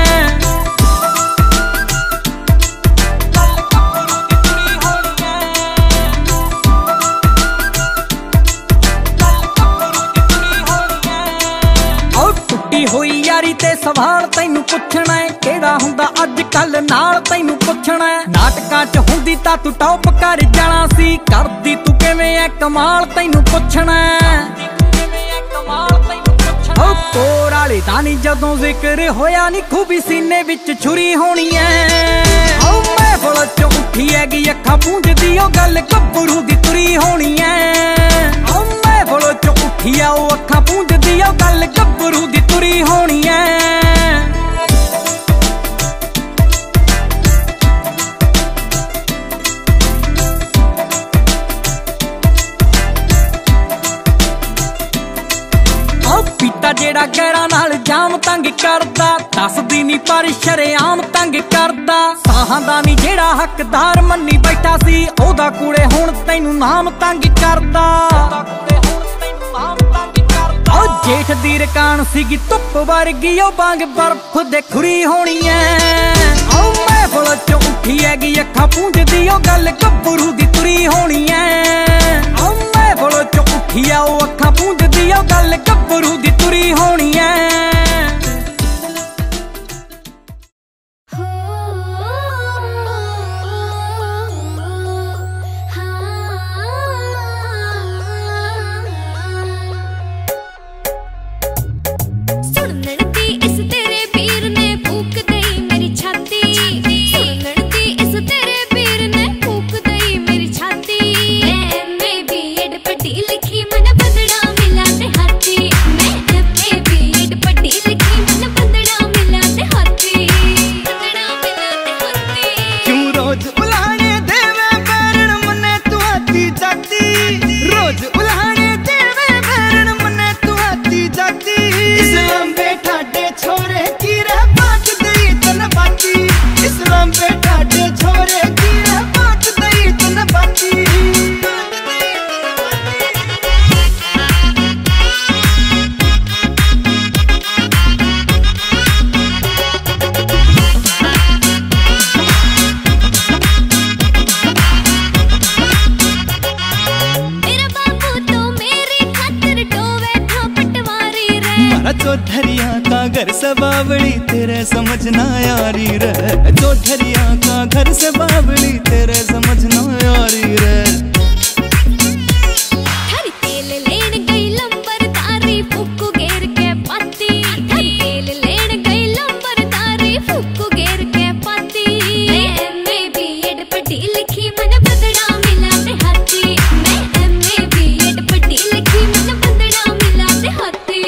होई यारी ते सवाल तैनू पुछना है केड़ा हुंदा अज कल नाल तैनू पुछना है नाटकां च हुंदी तां तू टॉप कर जाना सी करदी तू किवें ऐ कमाल तैनू पुछना है ओ कोर वाले दा नी जदों जिक्र होया नी खूबी सीने विच छुरी होनी है ओ महफल च उठी हैगी अखां पूंजदी ओ गल गब्बरू दी तुरी होनी है ओ महफल च उठी आ ओ अखां पूंजदी ओ गल गब्बरू दी तुरी होनी है पीता जेड़ा गैरा नाल जाम तंग करदा दसदी नी पर शरेआम तंग करदा साहां दा नी जेड़ा हकदार मन्नी बैठा सी ओदा कूड़े हुण तैनू नाम तंग करदा ओ जेठ दी रकान सीगी धुप वर्गी ओ बांग बर्फ दे खुरी होनी ऐ ओ महफल च उठी हैगी अखां पूंजदी ओ गल गब्बरू दी तुरी होनी ऐ ओ महफल च उठी आ ओ अखां पूंजदी ओ गल गब्बरू दी तुरी होनी ऐ चौधरिया का घर से बावड़ी तेरे समझ ना यारी रे चौधरिया का घर से बावड़ी तेरे समझ ना यारी रे तेल लेन गई लंबर तारी फुक्कू घेर के पाती तेल लेन गई लंबर तारी फुक्कू घेर के पाती मैं भी एड पढ़ी लिखी मन बदड़ा मिला ते हाथी मैं एमए भी एड पढ़ी लिखी मन बदड़ा मिला ते हाथी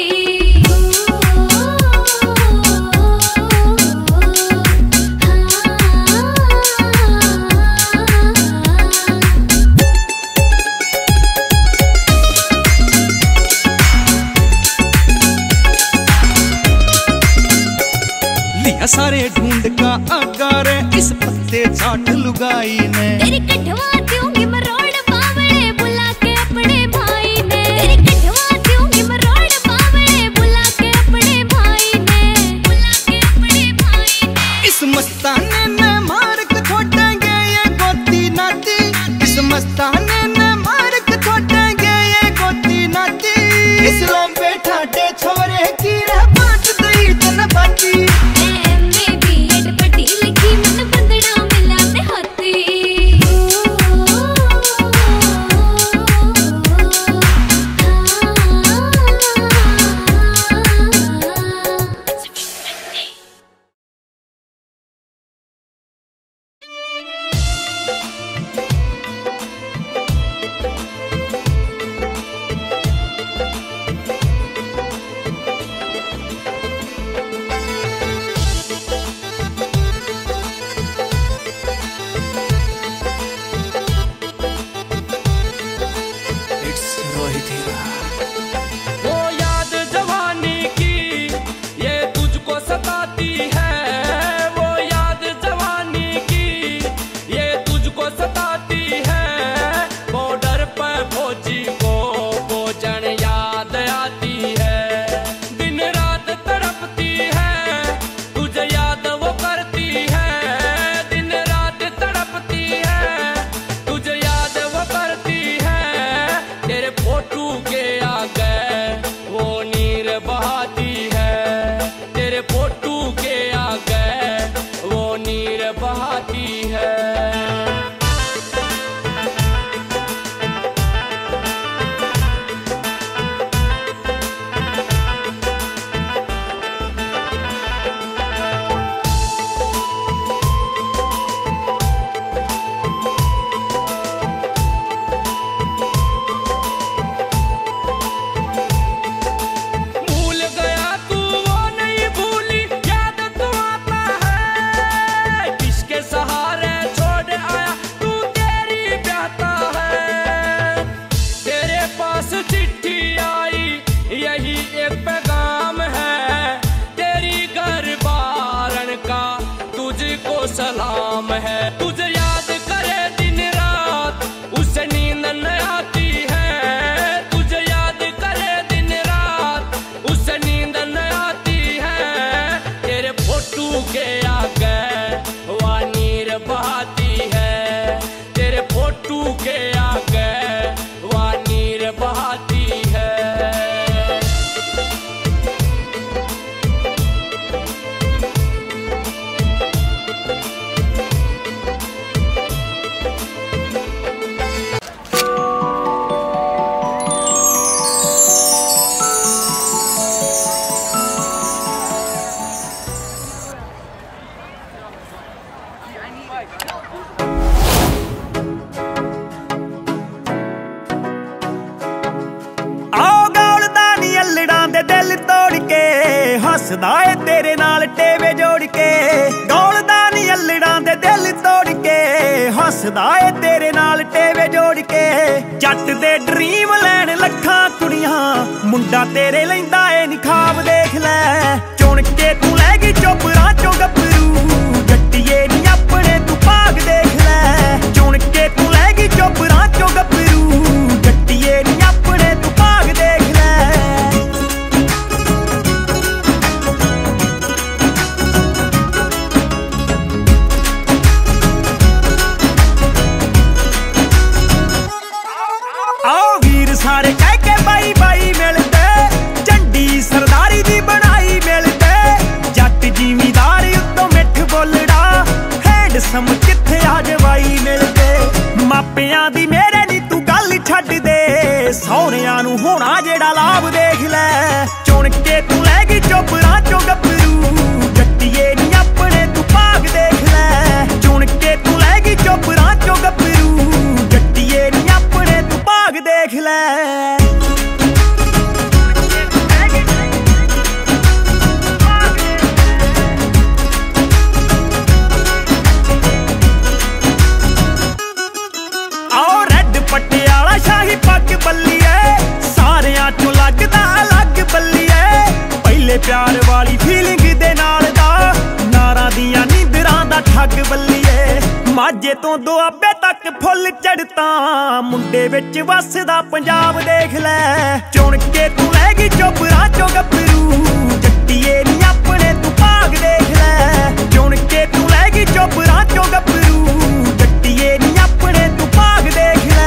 सारे ढूंढ का अगारे इस पत्ते चाट लुगाई ने तेरी कठवा दूंगी मरोड़ बावड़े बुला के अपने भाई ने तेरी कठवा दूंगी मरोड़ बावड़े बुला के अपने भाई ने बुला के अपने भाई ने इस मस्ताने ने मार के छोड़ेंगे ये गोती नाती इस मस्ताने ने मार के छोड़ेंगे ये गोती नाती इस्लाम बैठा दे छोरे की रे बात दई तन बाती लिखी मन बंदड़ा मिला ते हाथी के आगे वह नीर बहाती है। हसदा ए तेरे नाल टेवे जोड़ के दौड़दा नी अल्लड़ां दे दिल तोड़ के हसदा ए तेरे नाल टेवे जोड़ के जट दे ड्रीम लैन लखां कुड़ियां मुंडा तेरे लैंदा ए नी ख्वाब देख लै चुन के तू लै गई चोपरां चों गभरू जट्टिए नी अपने तू भाग देख लै चुन के तू लै गई चोपरां चों गभरू जट्टिए नी अपने तू भाग देख लै। सारे कह के बाई बाई मिलते झंडी सरदारी दी बनाई मिलते जट जिमीदार उत्तों मिठ बोलड़ा हैंडसम किथे आ जवाई मिलते मापियां दी मेरे नी तू गल छड्ड दे सौहरियां नू होना जेड़ा लाभ देख लै चुन के तू लै गई चोपरां चों गभरू जट्टिए नी अपने तू भाग देख लै चुन के तू लै गई चोपरां चों गभरू जट्टिए नी अपने तू भाग देख लै। पटियाला शाही पग बल्लीए सारियां चों लगदा अलग बल्लीए पहले प्यार वाली फीलिंग दे नाल दा नारां दियां नींदरां दा ठग बल्लीए माझे तो दुआबे तक फुल चढ़ता मुंडे विच वसदा पंजाब देख लै चुन के तू लै गई चोपरां चों गभरू जट्टिए नी अपने तू भाग देख लै चुन के तू लै गई चोपरां चों गभरू जट्टिए नी अपने तू भाग देख लै।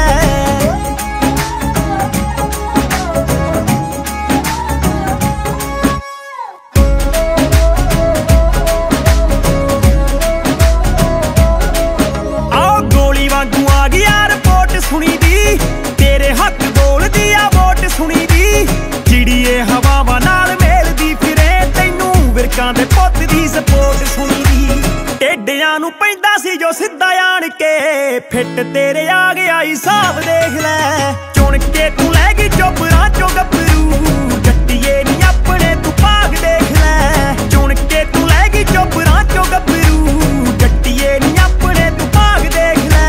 सुनी दी तेरे हक बोल दिया वोट सुनी दी चिड़िए हवावां नाल मेलदी फिरे तैनू विरकां दे पुत दी सपोर्ट सुनी दी टेडियां नू पैंदा सी जो सिद्धा आण के फिट तेरे आ गया हिसाब देख लै चुन के तू लै गई चोपरां चों गभरू जट्टिए नी अपने तू भाग देख लै चुन के तू लै गई चोपरां चों गभरू जट्टिए नी अपने तू भाग देख लै।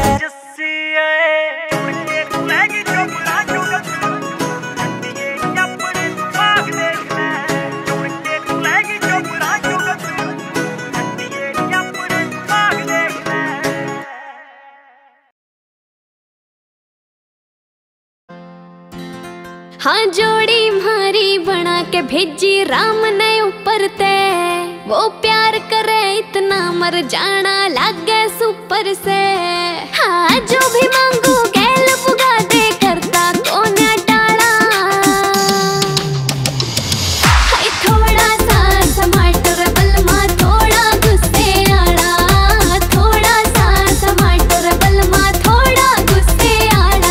हाँ जोड़ी मारी बना के भेजी राम ने ऊपर ते वो प्यार करे इतना मर जाना लागे सुपर से हाँ जो भी मांगू गैल पुगा दे करता कौन टाला हाय थोड़ा सा टमाटर बलमा थोड़ा गुस्से आड़ा थोड़ा सा टमाटर बलमा थोड़ा गुस्से आड़ा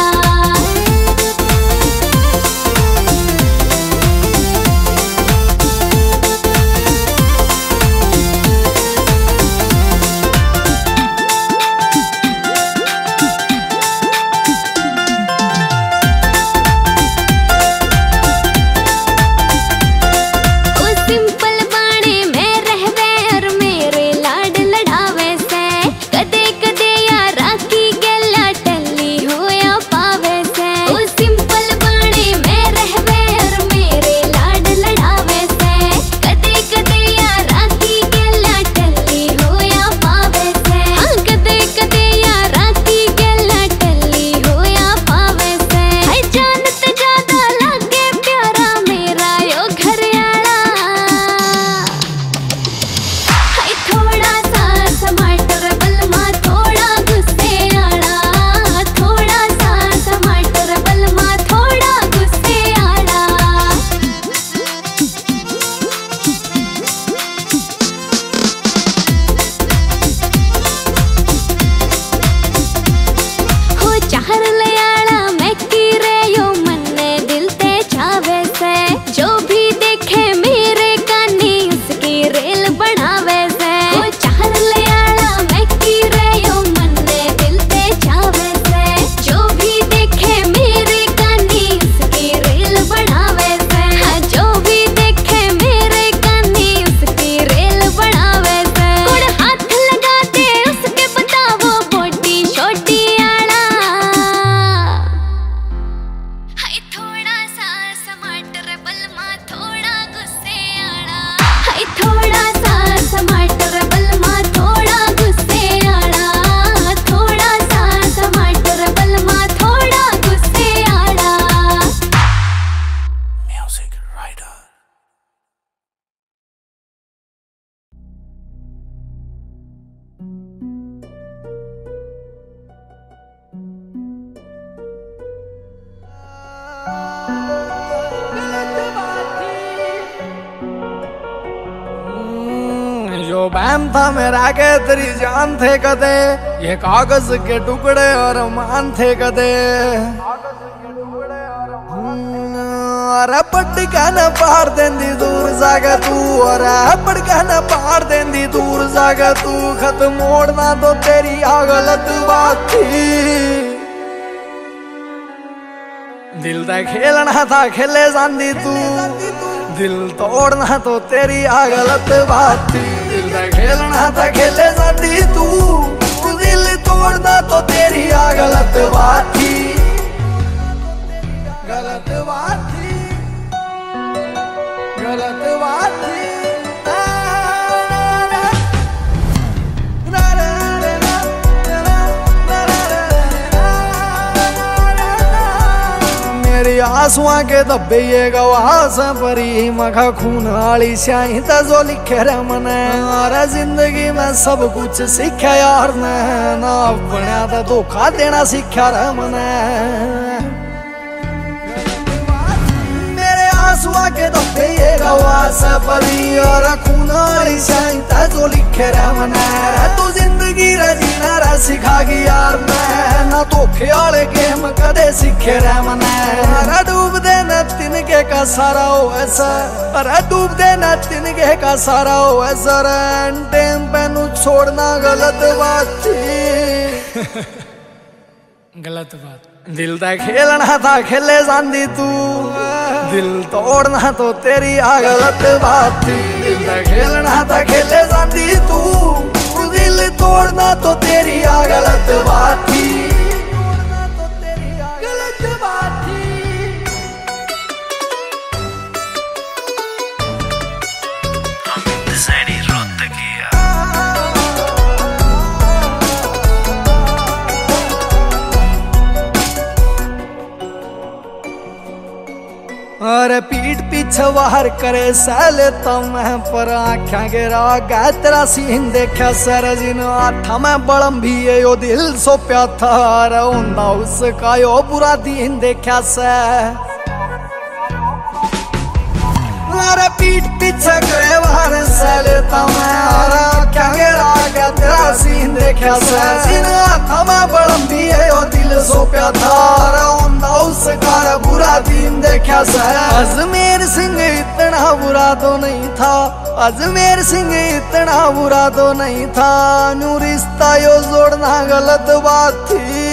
तो बहम था मेरा के तेरी जान थे कदे, ये कागज के टुकड़े और मान थे कदे। अरे पटका न पार देंदी दूर जागा तू, अरे पटका न पार देंदी दूर जागा तू। खत मोड़ना तो तेरी आ गलत बात थी, दिल दा खेलना था खेले जांदी तू। दिल तोड़ना तो तेरी आ गलत बात थी, दिल दा खेलना था खेले जांदी तू। दिल तोड़ना तो तेरी आ गलत बात थी, गलत बात थी, गलत बात थी। मेरी आंसुआ के धब्बे ये गवास परी, मखा खून वाली स्याही जो लिखे रे मने। अरे जिंदगी में सब कुछ सीखा यार ने, ना अपना तो धोखा देना सीखा रे मने। आंसुआ के धब्बे ये गवास परी, और खून वाली स्याही जो लिखे रे मने। तू जिंदगी रे जीना रे सिखागी यार मैं, ना धोखे वाले गेम कदे सीखे रे मने। अरे डूब दे न तिनके का सारा हो ऐसा, अरे डूब दे न तिनके का सारा हो ऐसा। टाइम पे नू छोड़ना गलत बात थी, गलत बात। दिल दा खेलना था खेले जांदी तू, दिल तोड़ना तो तेरी आ गलत बात थी। दिल दा खेलना था खेले जांदी तू, दिल तोड़ना तो तेरी आ गलत बात थी, गलत बात थी। अरे पीठ पीछे बाहर करे सैले तो मैं, पर आख्या गिरा गया तेरा सीन देखा सर जिन। आठा मैं बड़म भी है यो दिल सो प्या था, अरे उन्दा उसका यो बुरा दिन देखा से। अरे पीठ पीछे करे बाहर सैले तो मैं, अरे आख्या गिरा गया तेरा सीन देखा से जिन। आठा मैं बड़म भी है यो दिल सो प्या था, अरे उन्दा उसका बुरा दिन देखा से। अजमेर सिंह इतना बुरा तो नहीं था, अजमेर सिंह इतना बुरा तो नहीं था। नू रिश्ता यो जोड़ना गलत बात थी,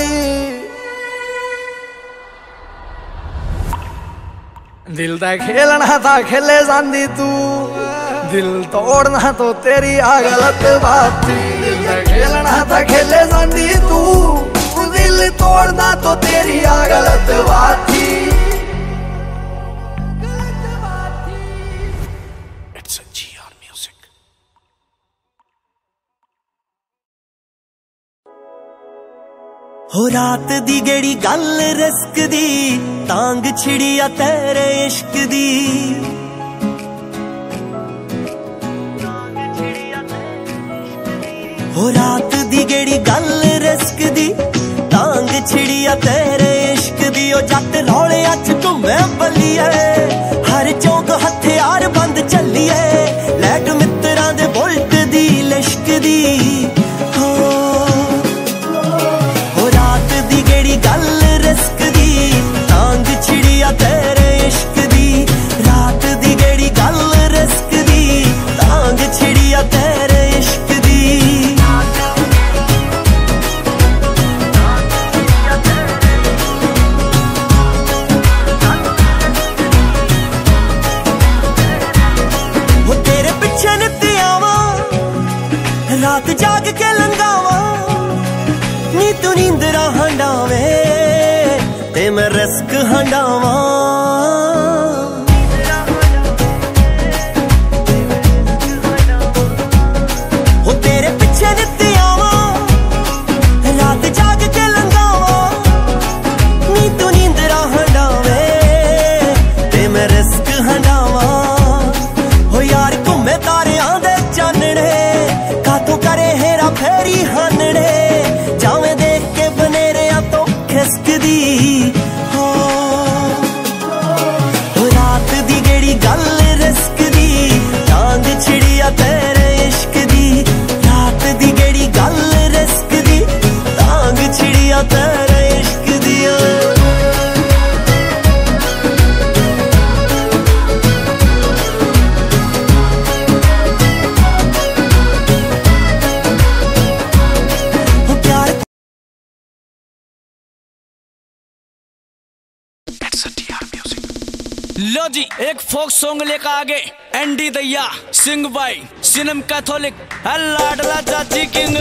दिल दा खेलना था खेले जांदी तू। दिल तोड़ना तो तेरी आ गलत बात थी, दिल दा खेलना था खेले जांदी तू। दिल तोड़ना तो तेरी आ गलत बात थी। हो रात दी गेड़ी गल रिस्क दी, तांग छिड़िया तेरे इश्क दी। हो रात दी गेड़ी गल रिस्क दी, तांग छिड़िया तेरे इश्क दी। ओ जट रौले अच घूमे बलिए, हर चौक हथियार बंद चलिए। लैट मित्रां दे बुलट दी लिश्क दी। गल रिस्क दी, तांग छिड़िया तेरे इश्क दी। रात दी गेड़ी गल रिस्क दी, तांग छिड़िया तेरे इश्क दी। वो तेरे पिछे नित्ती आवा, रात जाग के लंगावा। नी तू नींदरा हंडावे ते मैं रिस्क हंडावा। हो तेरे पिछे नित्ती आवा, रात जाग के लंगावा। नी तू नींदरा हंडावे ते मैं रिस्क हंडावा। हो यार घूमे तारियां दे चानने, कातों करे हेरा फेरी हानने। जावे देख के बनेरिया तो खिसक दी। हो धड़कना तेरे इश्क दिया। लो जी एक फोक सॉन्ग लेकर आगे एंडी दैया सिंग बाई सिनम कैथोलिक लाडला चाची किंग।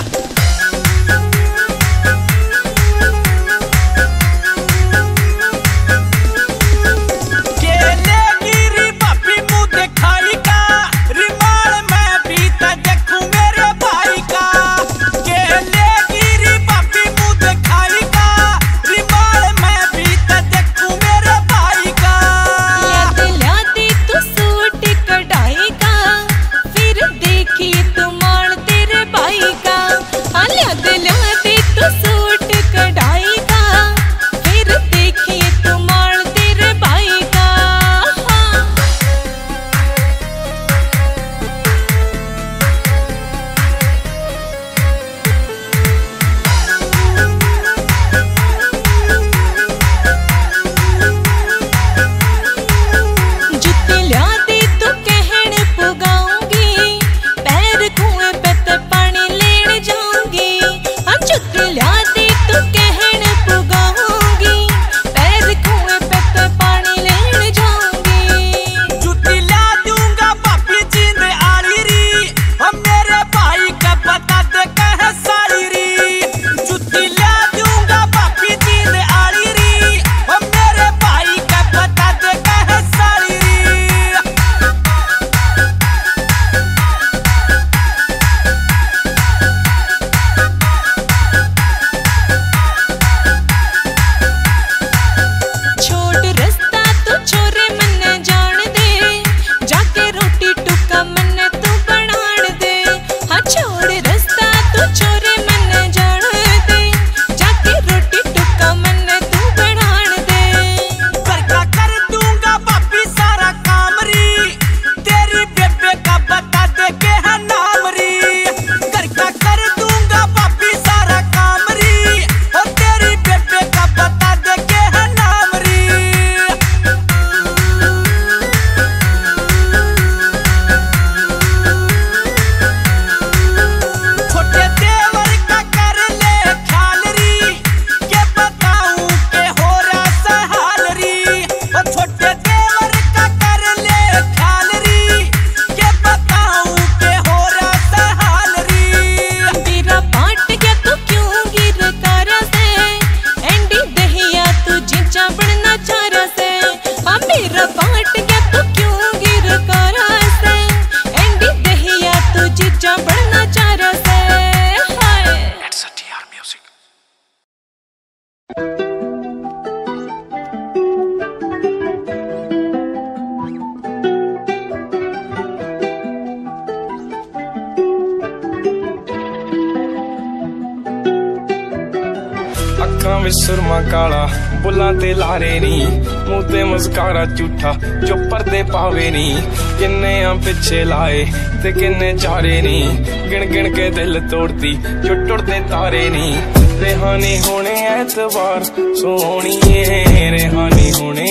सुरमा काला बुला ते लारे नी मुंह ते मुस्कारा झूठा जो पर्दे पावे नी किन्ने आ पिछे लाए ते किन्ने चारे नी गिन गिन के दिल तोड़ती जो टुटदे तारे नी। रेहानी होने ऐतबार सोहणिए रेहानी होने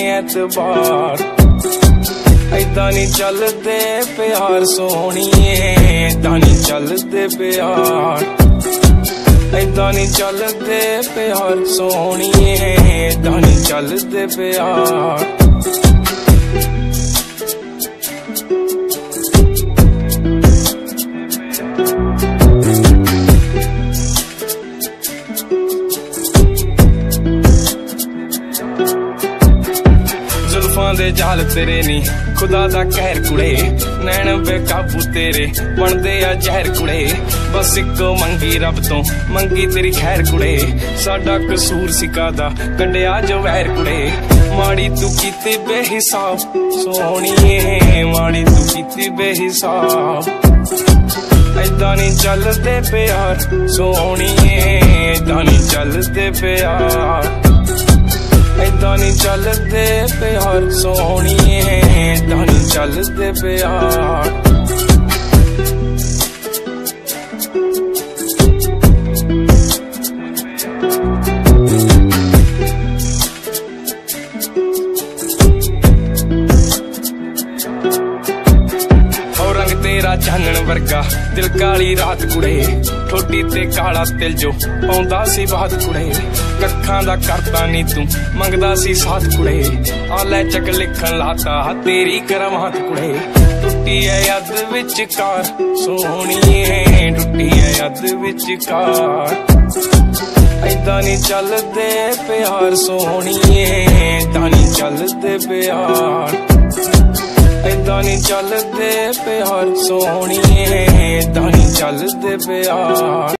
ऐतबार ऐदा नी चलदे प्यार सोहणिए ऐदा नी चलदे प्यार ऐदा नी चलदे प्यार सोहणिए ऐदा नी चलदे प्यार। दे जाल तेरे नी खुदा दा कहर कुड़े नैन बेकाबू तेरे बनदे आ जहर कुड़े बस इको मंगी रब तो मंगी तेरी खैर कुड़े साडा कसूर सिकादा कड्डिया जो वैर कुड़े माड़ी तू कीती बेहिसाब सोहणिए माड़ी तू कीती बेहिसाब ऐदा नी चलदे प्यार सोहणिए ऐदा नी चलदे प्यार ऐदा नी चलदे प्यार सोहणिए ऐदा नी चलदे प्यार। वर्गा दिल काली रात कुड़े ठोडी ते काला तिल जो पाउंदा सी बात कुड़े कखां दा करता नी तू मंगदा सी साथ कुड़े आ ले चक लिखन लाता तेरी करमात कुड़े टुटी है याद विचकार सोहणीए टुटी है याद विचकार ऐदा नी चलदे प्यार सोहणीए ऐदा नी चलदे प्यार ऐदा नी चलदे प्यार सोहणीए ऐदा नी चलदे प्यार।